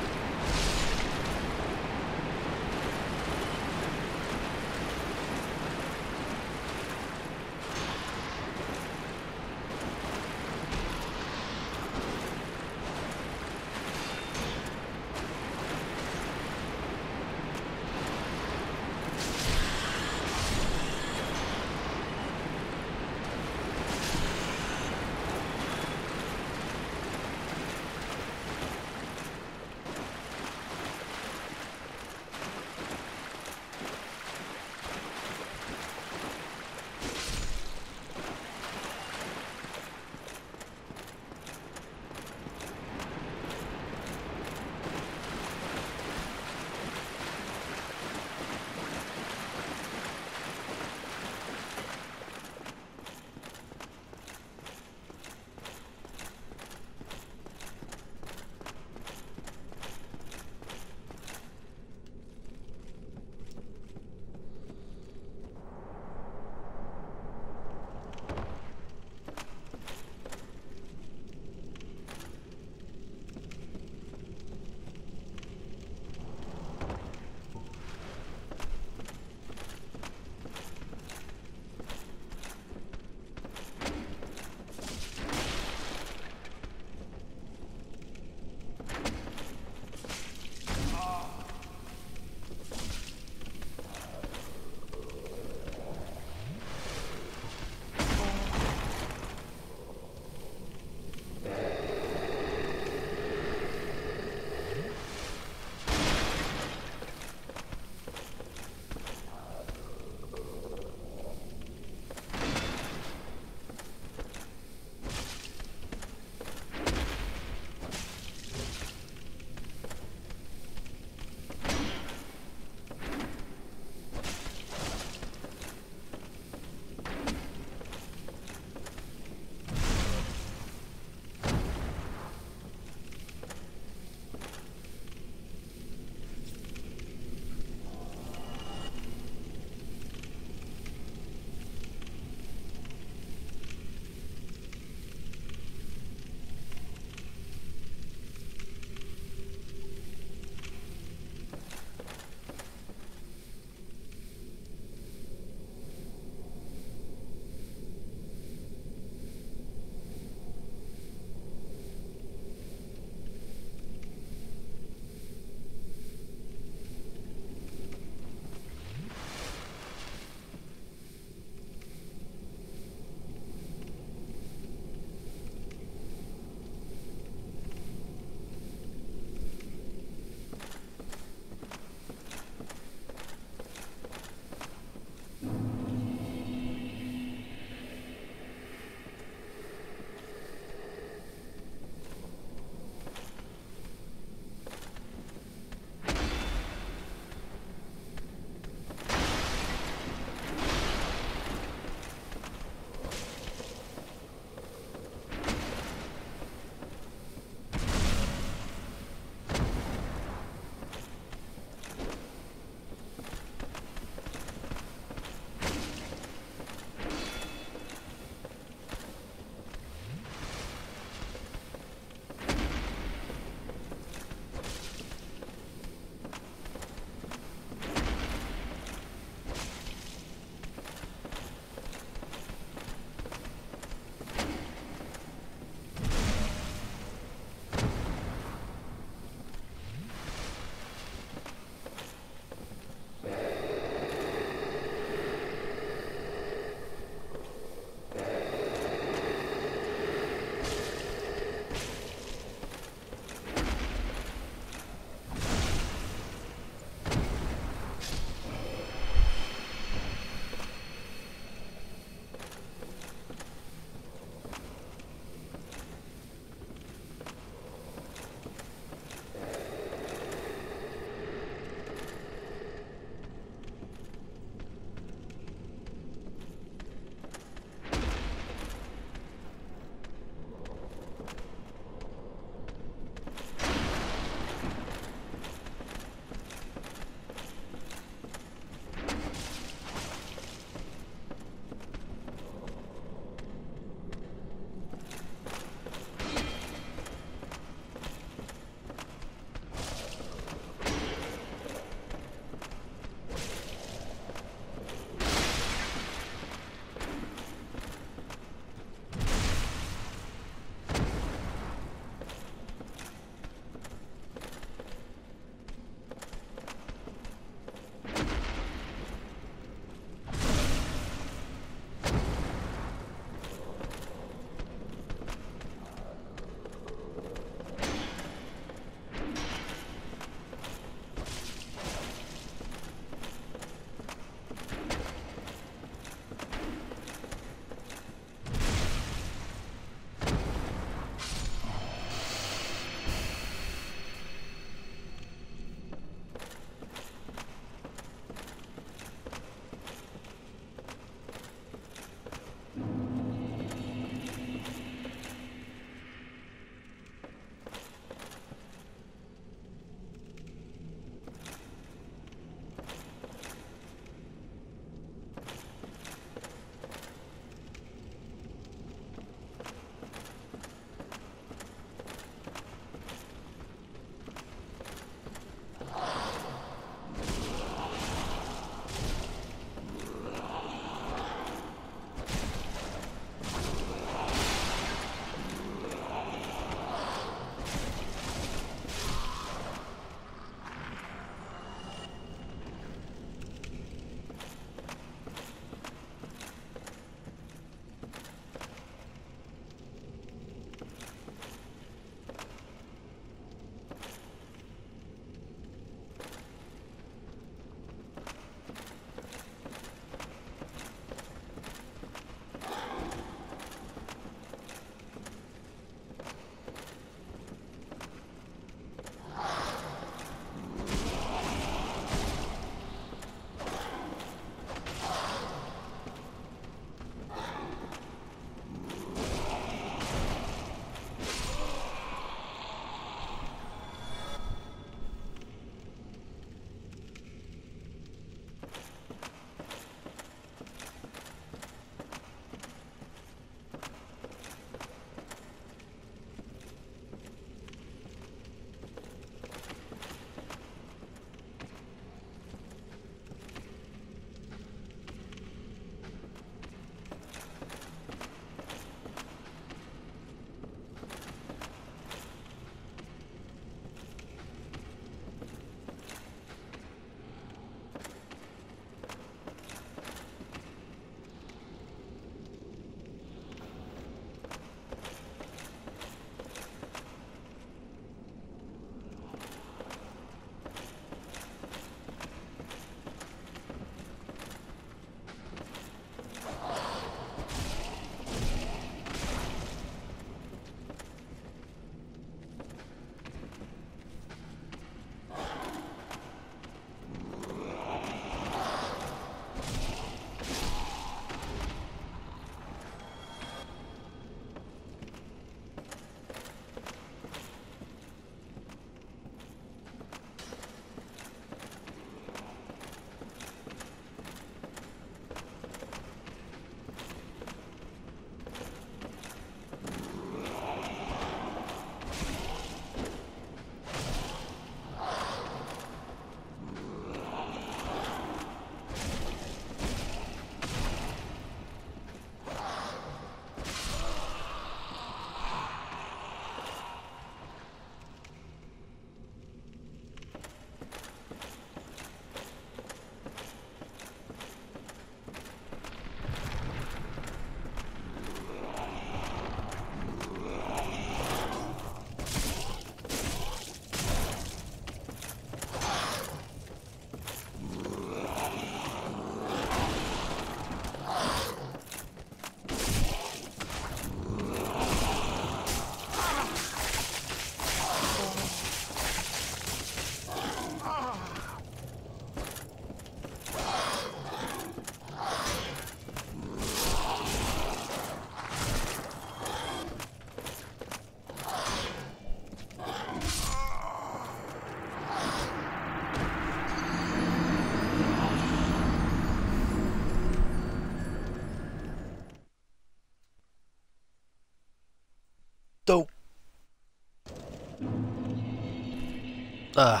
Ugh.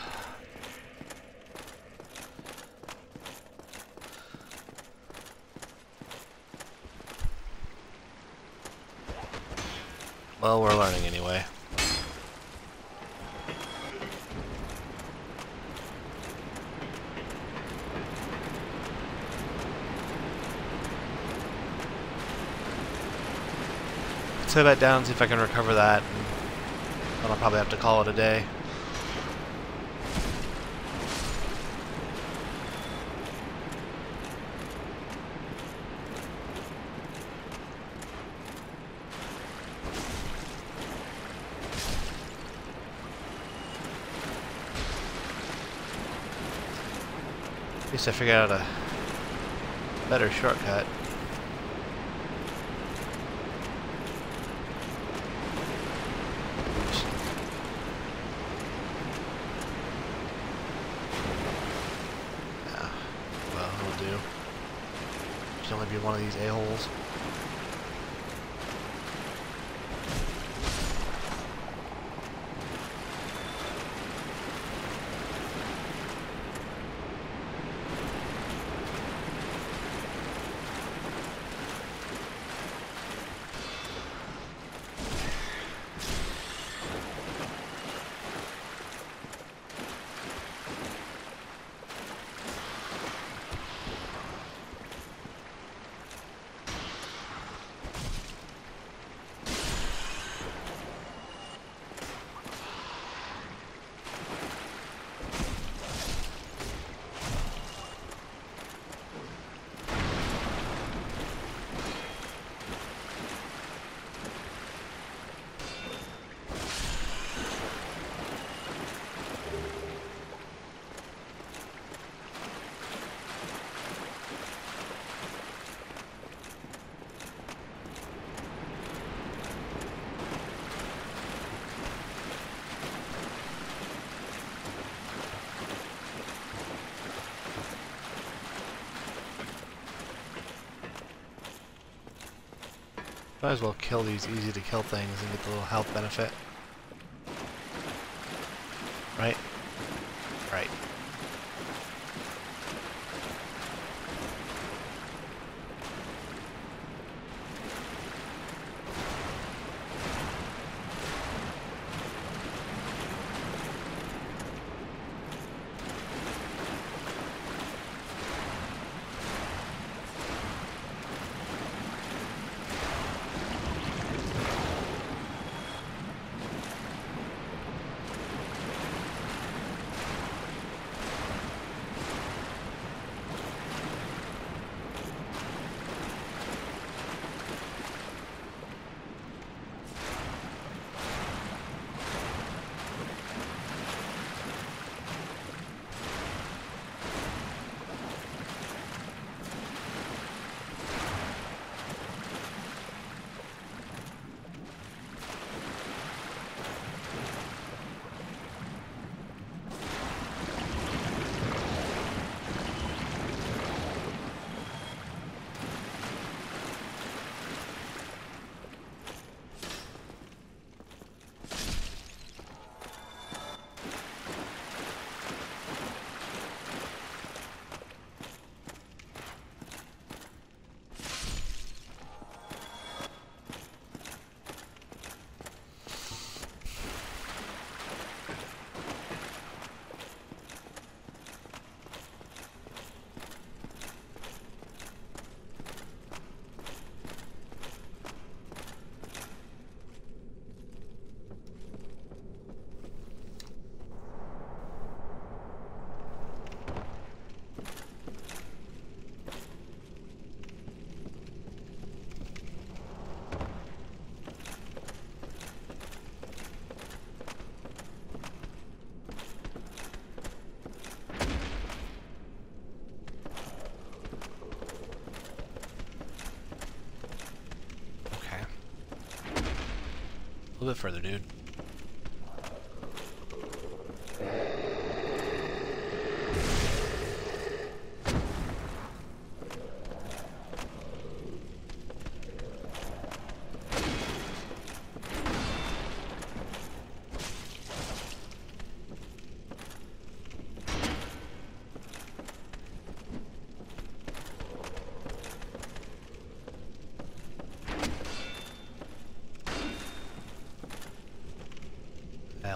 Well, we're learning anyway. Let's head back down and see if I can recover that. And then I'll probably have to call it a day. At least I figured out a better shortcut. Yeah, well, it'll do. Should only be one of these a-holes. Might as well kill these easy to kill things and get the little health benefit. Right? Right. A little bit further, dude.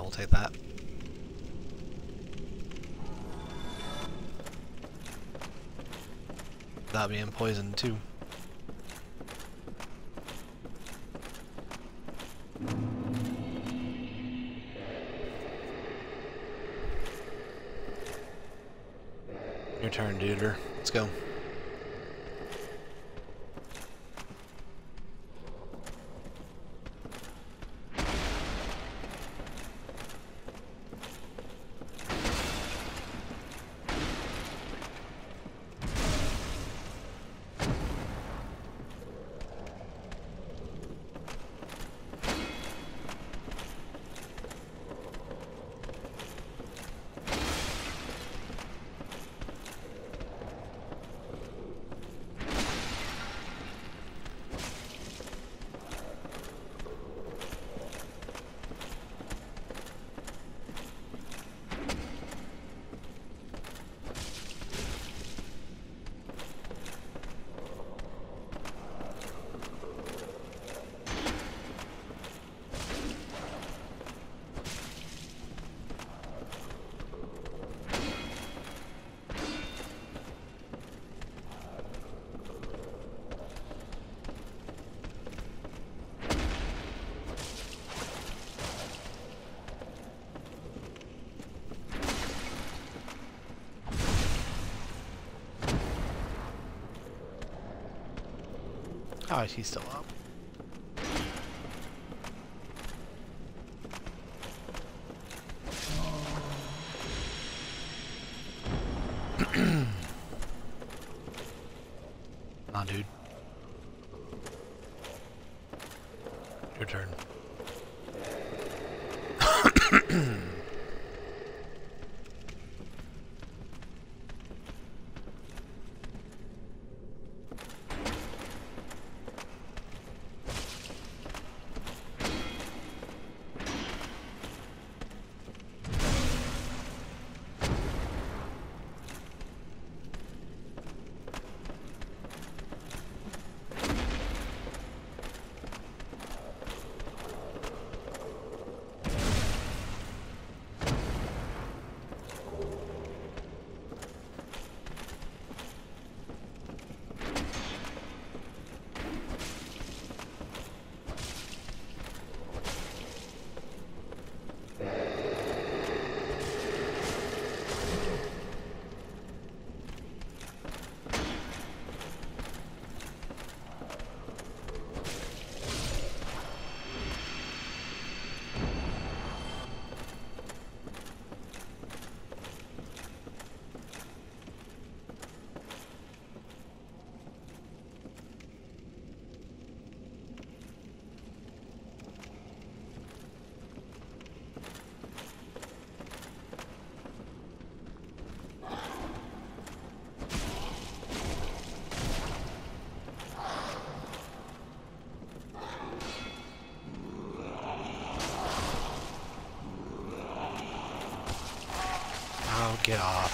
we'll take that. Without being poisoned too. Your turn, duder. Let's go. Oh, he's still up. Nah, dude. Your turn. Oh, get off.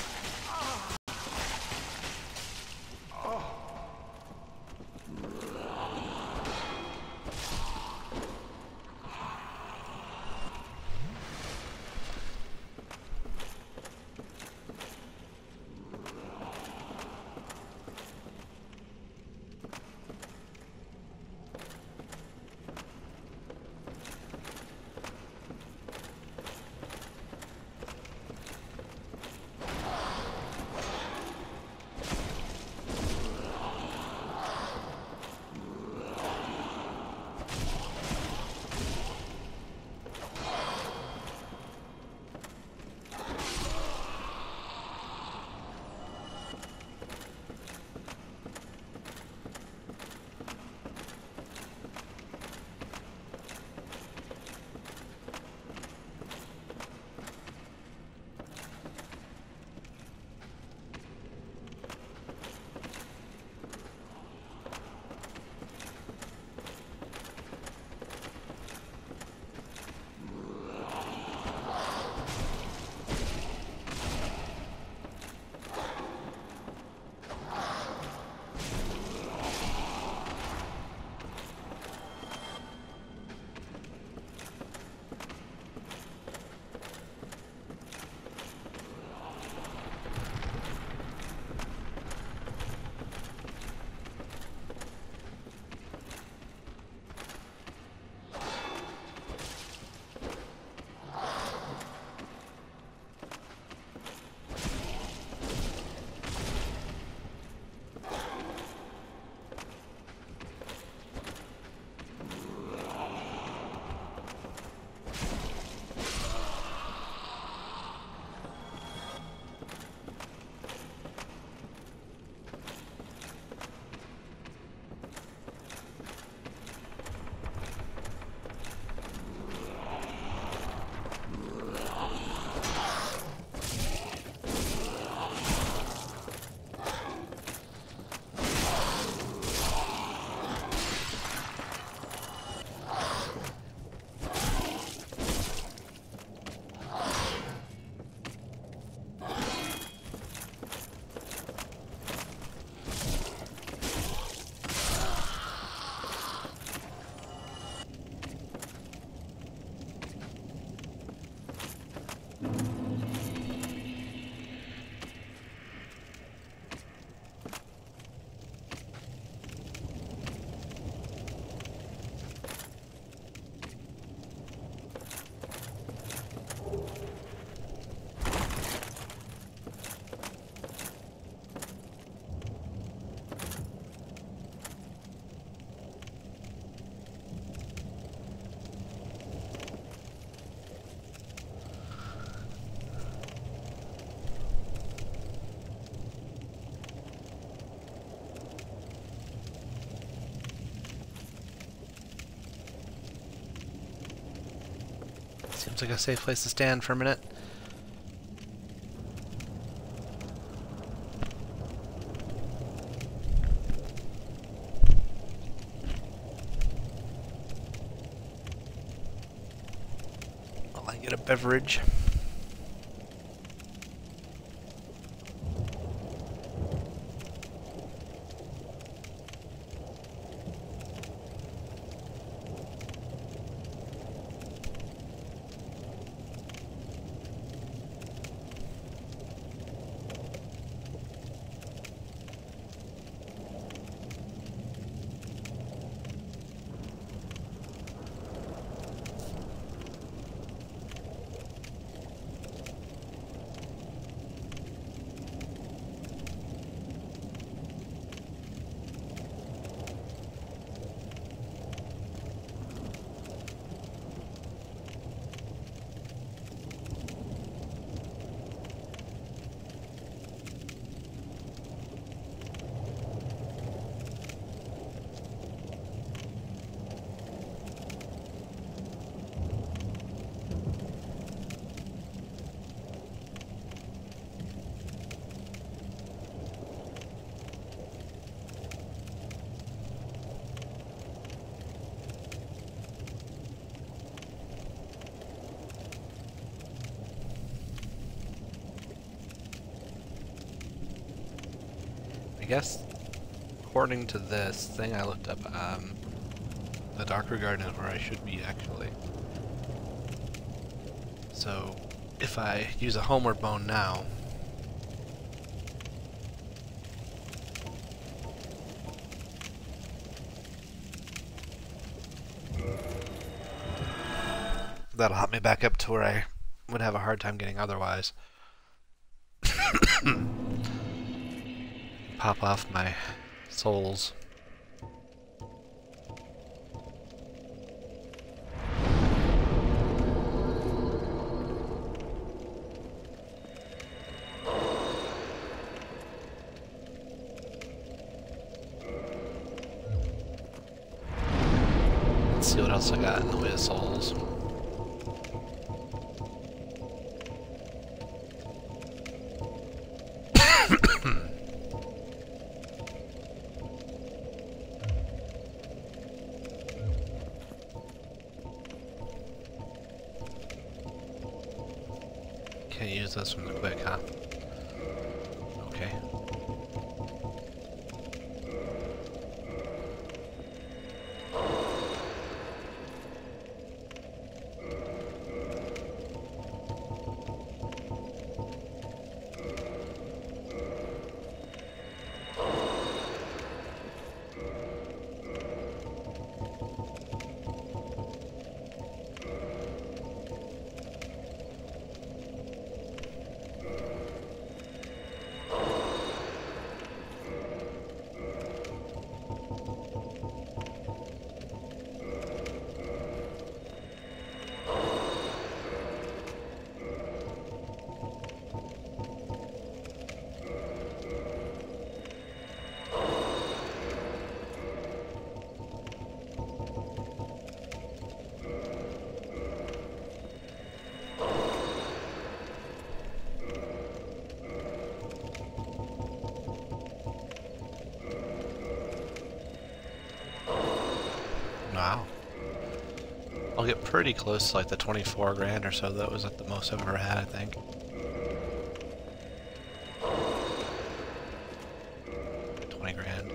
Seems like a safe place to stand for a minute. While I get a beverage. I guess, according to this thing I looked up, um, the Darker Garden is where I should be, actually. So, if I use a homeward bone now... that'll hop me back up to where I would have a hard time getting otherwise. Pop off my souls. Let's see what else I got in the way of souls. Can't use this from the quick, huh? Okay. Wow. I'll get pretty close to like the twenty-four grand or so. That was like the most I've ever had, I think. twenty grand.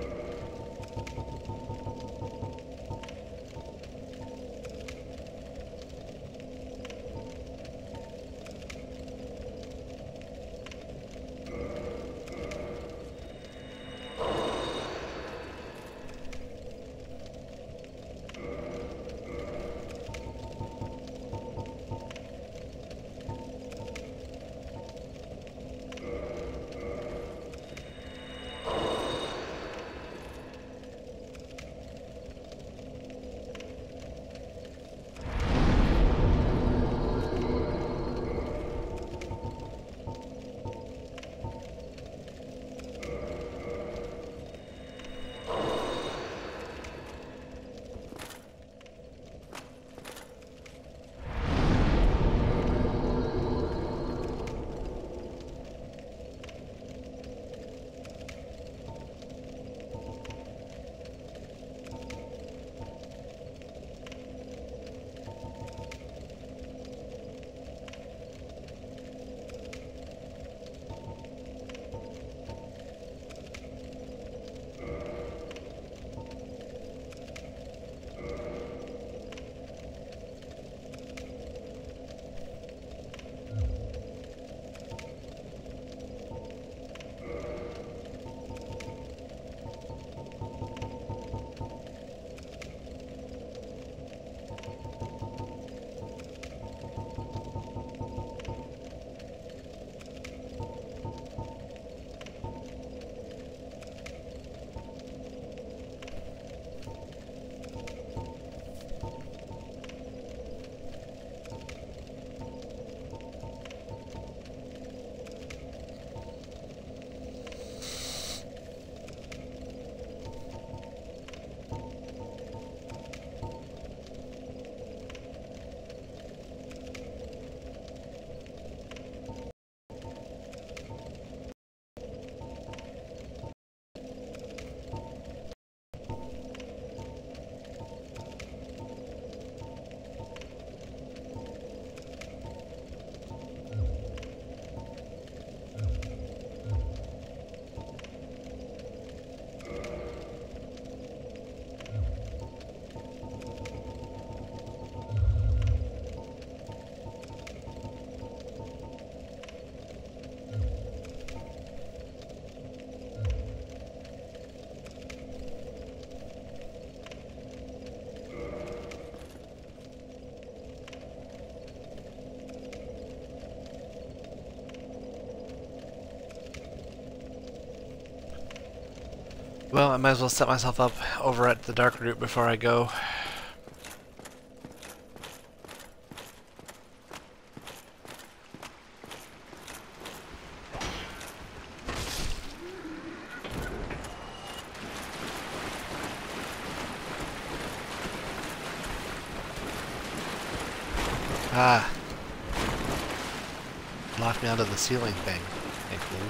Well, I might as well set myself up over at the dark route before I go. Ah. Locked me onto the ceiling thing. Thankfully.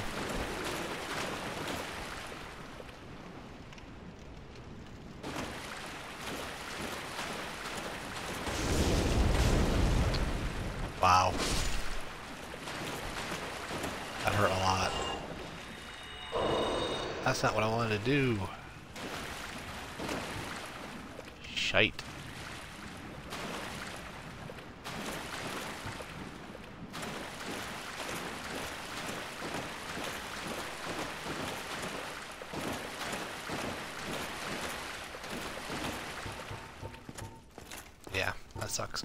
Wow. That hurt a lot. That's not what I wanted to do. Shite. Yeah, that sucks.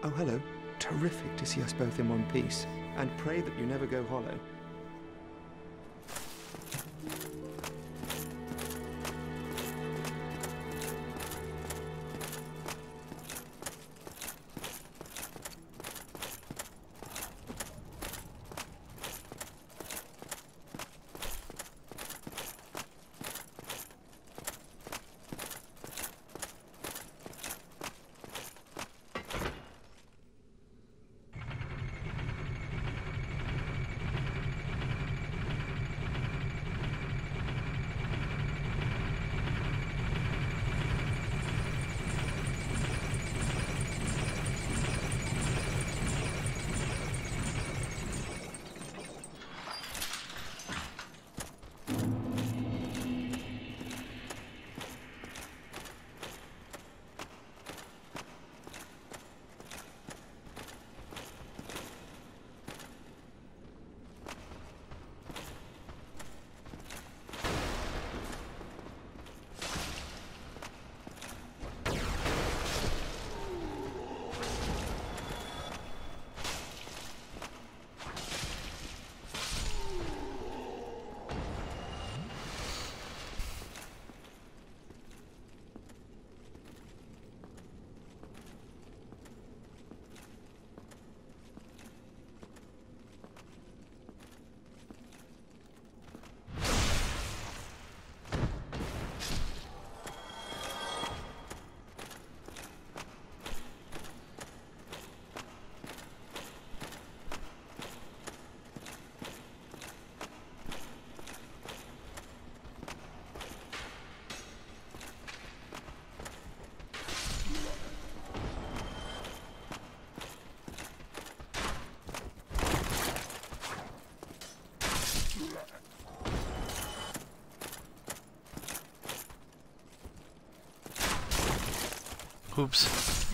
Oh, hello. Terrific to see us both in one piece. And pray that you never go hollow. Oops.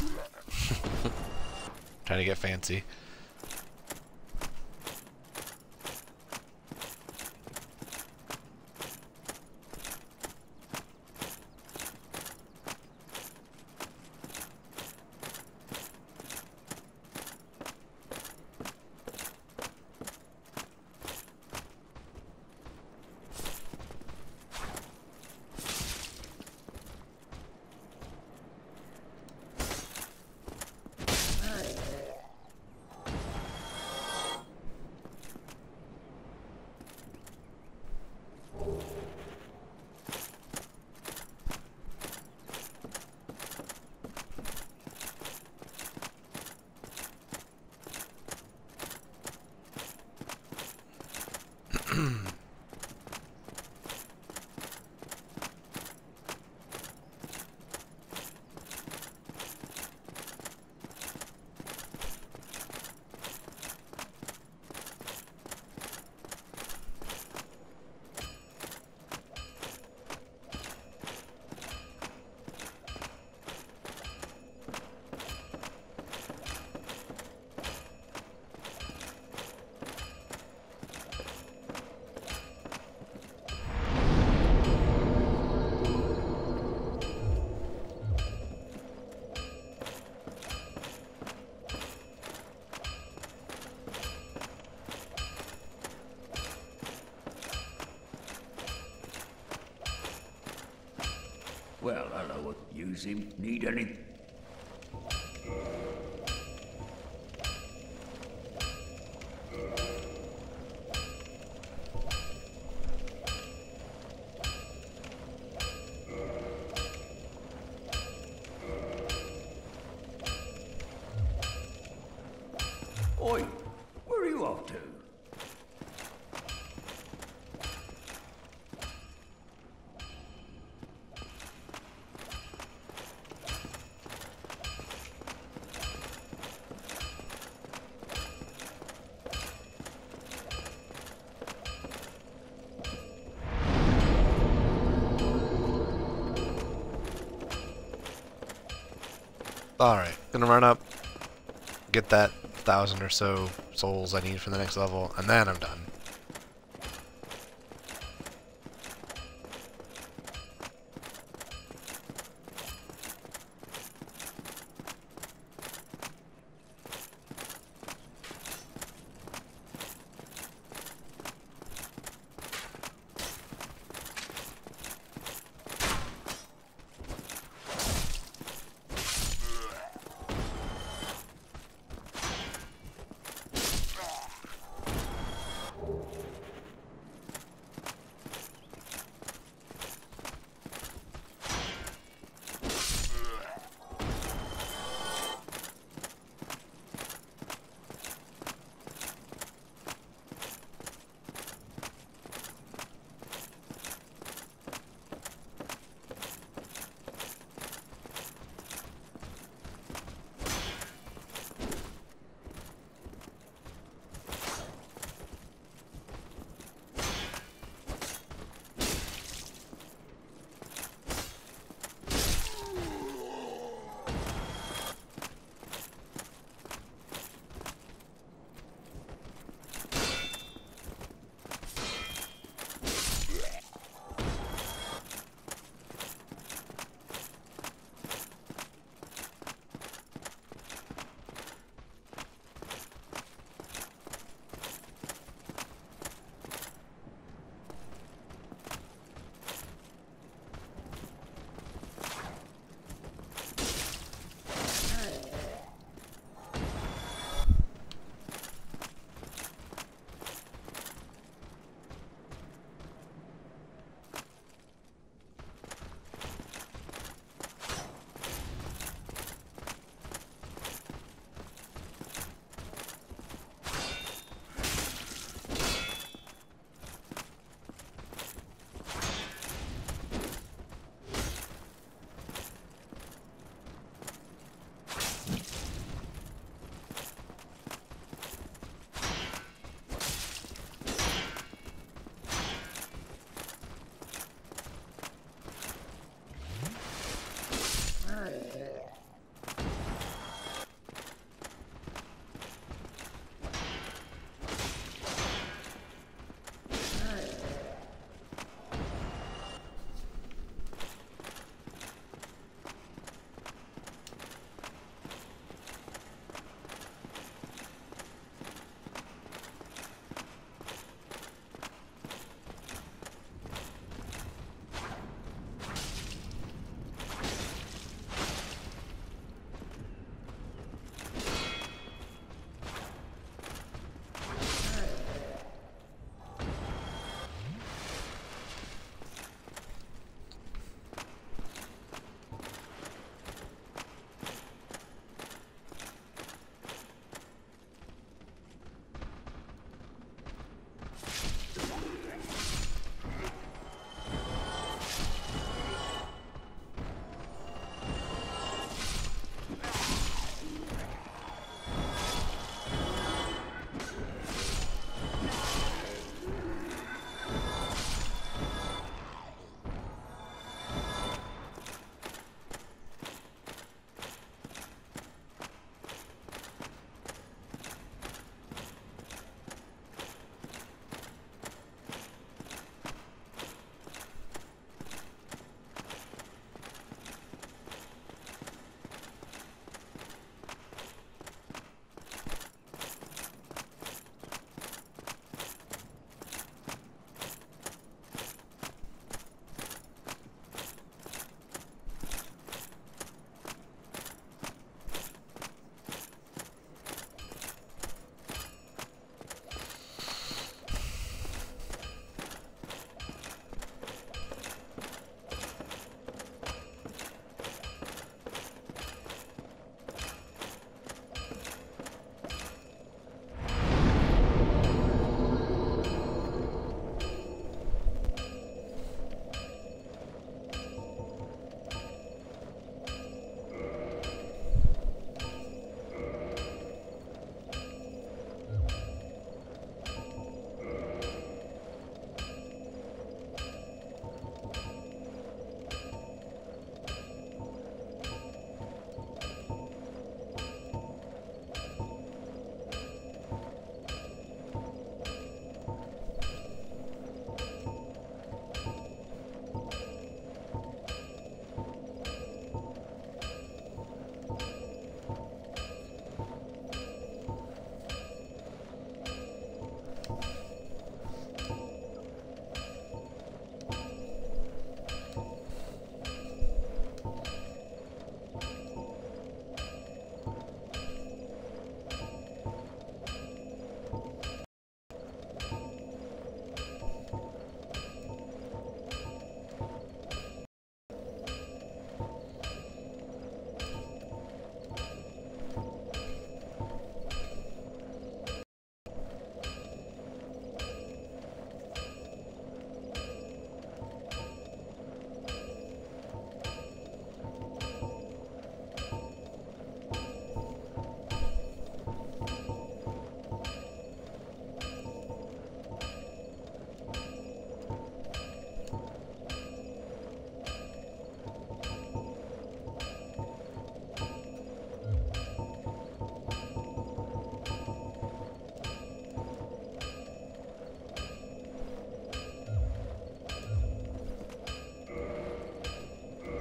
Trying to get fancy. Well, hello. You seem need any... Oi, where are you off to? Alright, gonna run up, get that thousand or so souls I need for the next level, and then I'm done.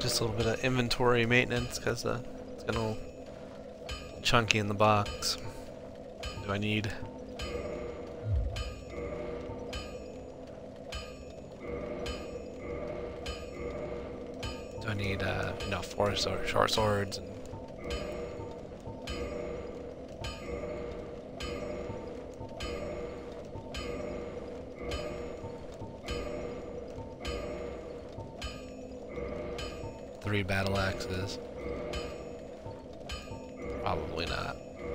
Just a little bit of inventory maintenance because uh, it's getting a little chunky in the box. What do I need? Do I need, uh, you know, four sword, short swords and three battle axes? Probably not.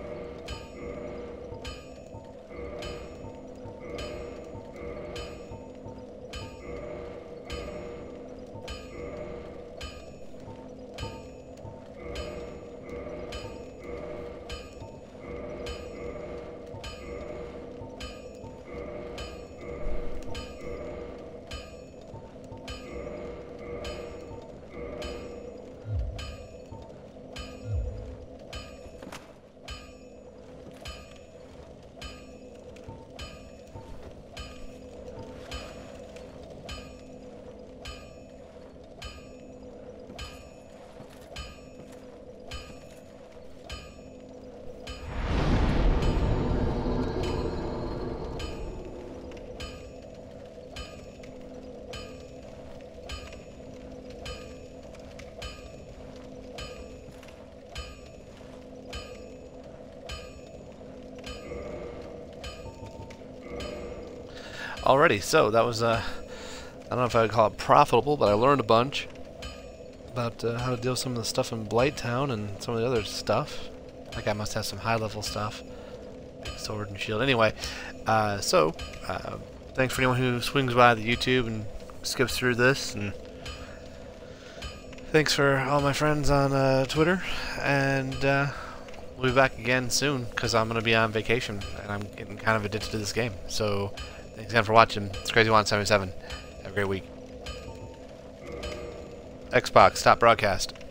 Alrighty, so that was, uh, I don't know if I would call it profitable, but I learned a bunch about uh, how to deal with some of the stuff in Blighttown and some of the other stuff. That guy must have some high-level stuff. Big sword and shield. Anyway, uh, so, uh, thanks for anyone who swings by the YouTube and skips through this, and thanks for all my friends on uh, Twitter, and uh, we'll be back again soon, because I'm going to be on vacation, and I'm getting kind of addicted to this game, so thanks again for watching. It's Crazy Juan seventy-seven. Have a great week. Xbox, stop broadcast.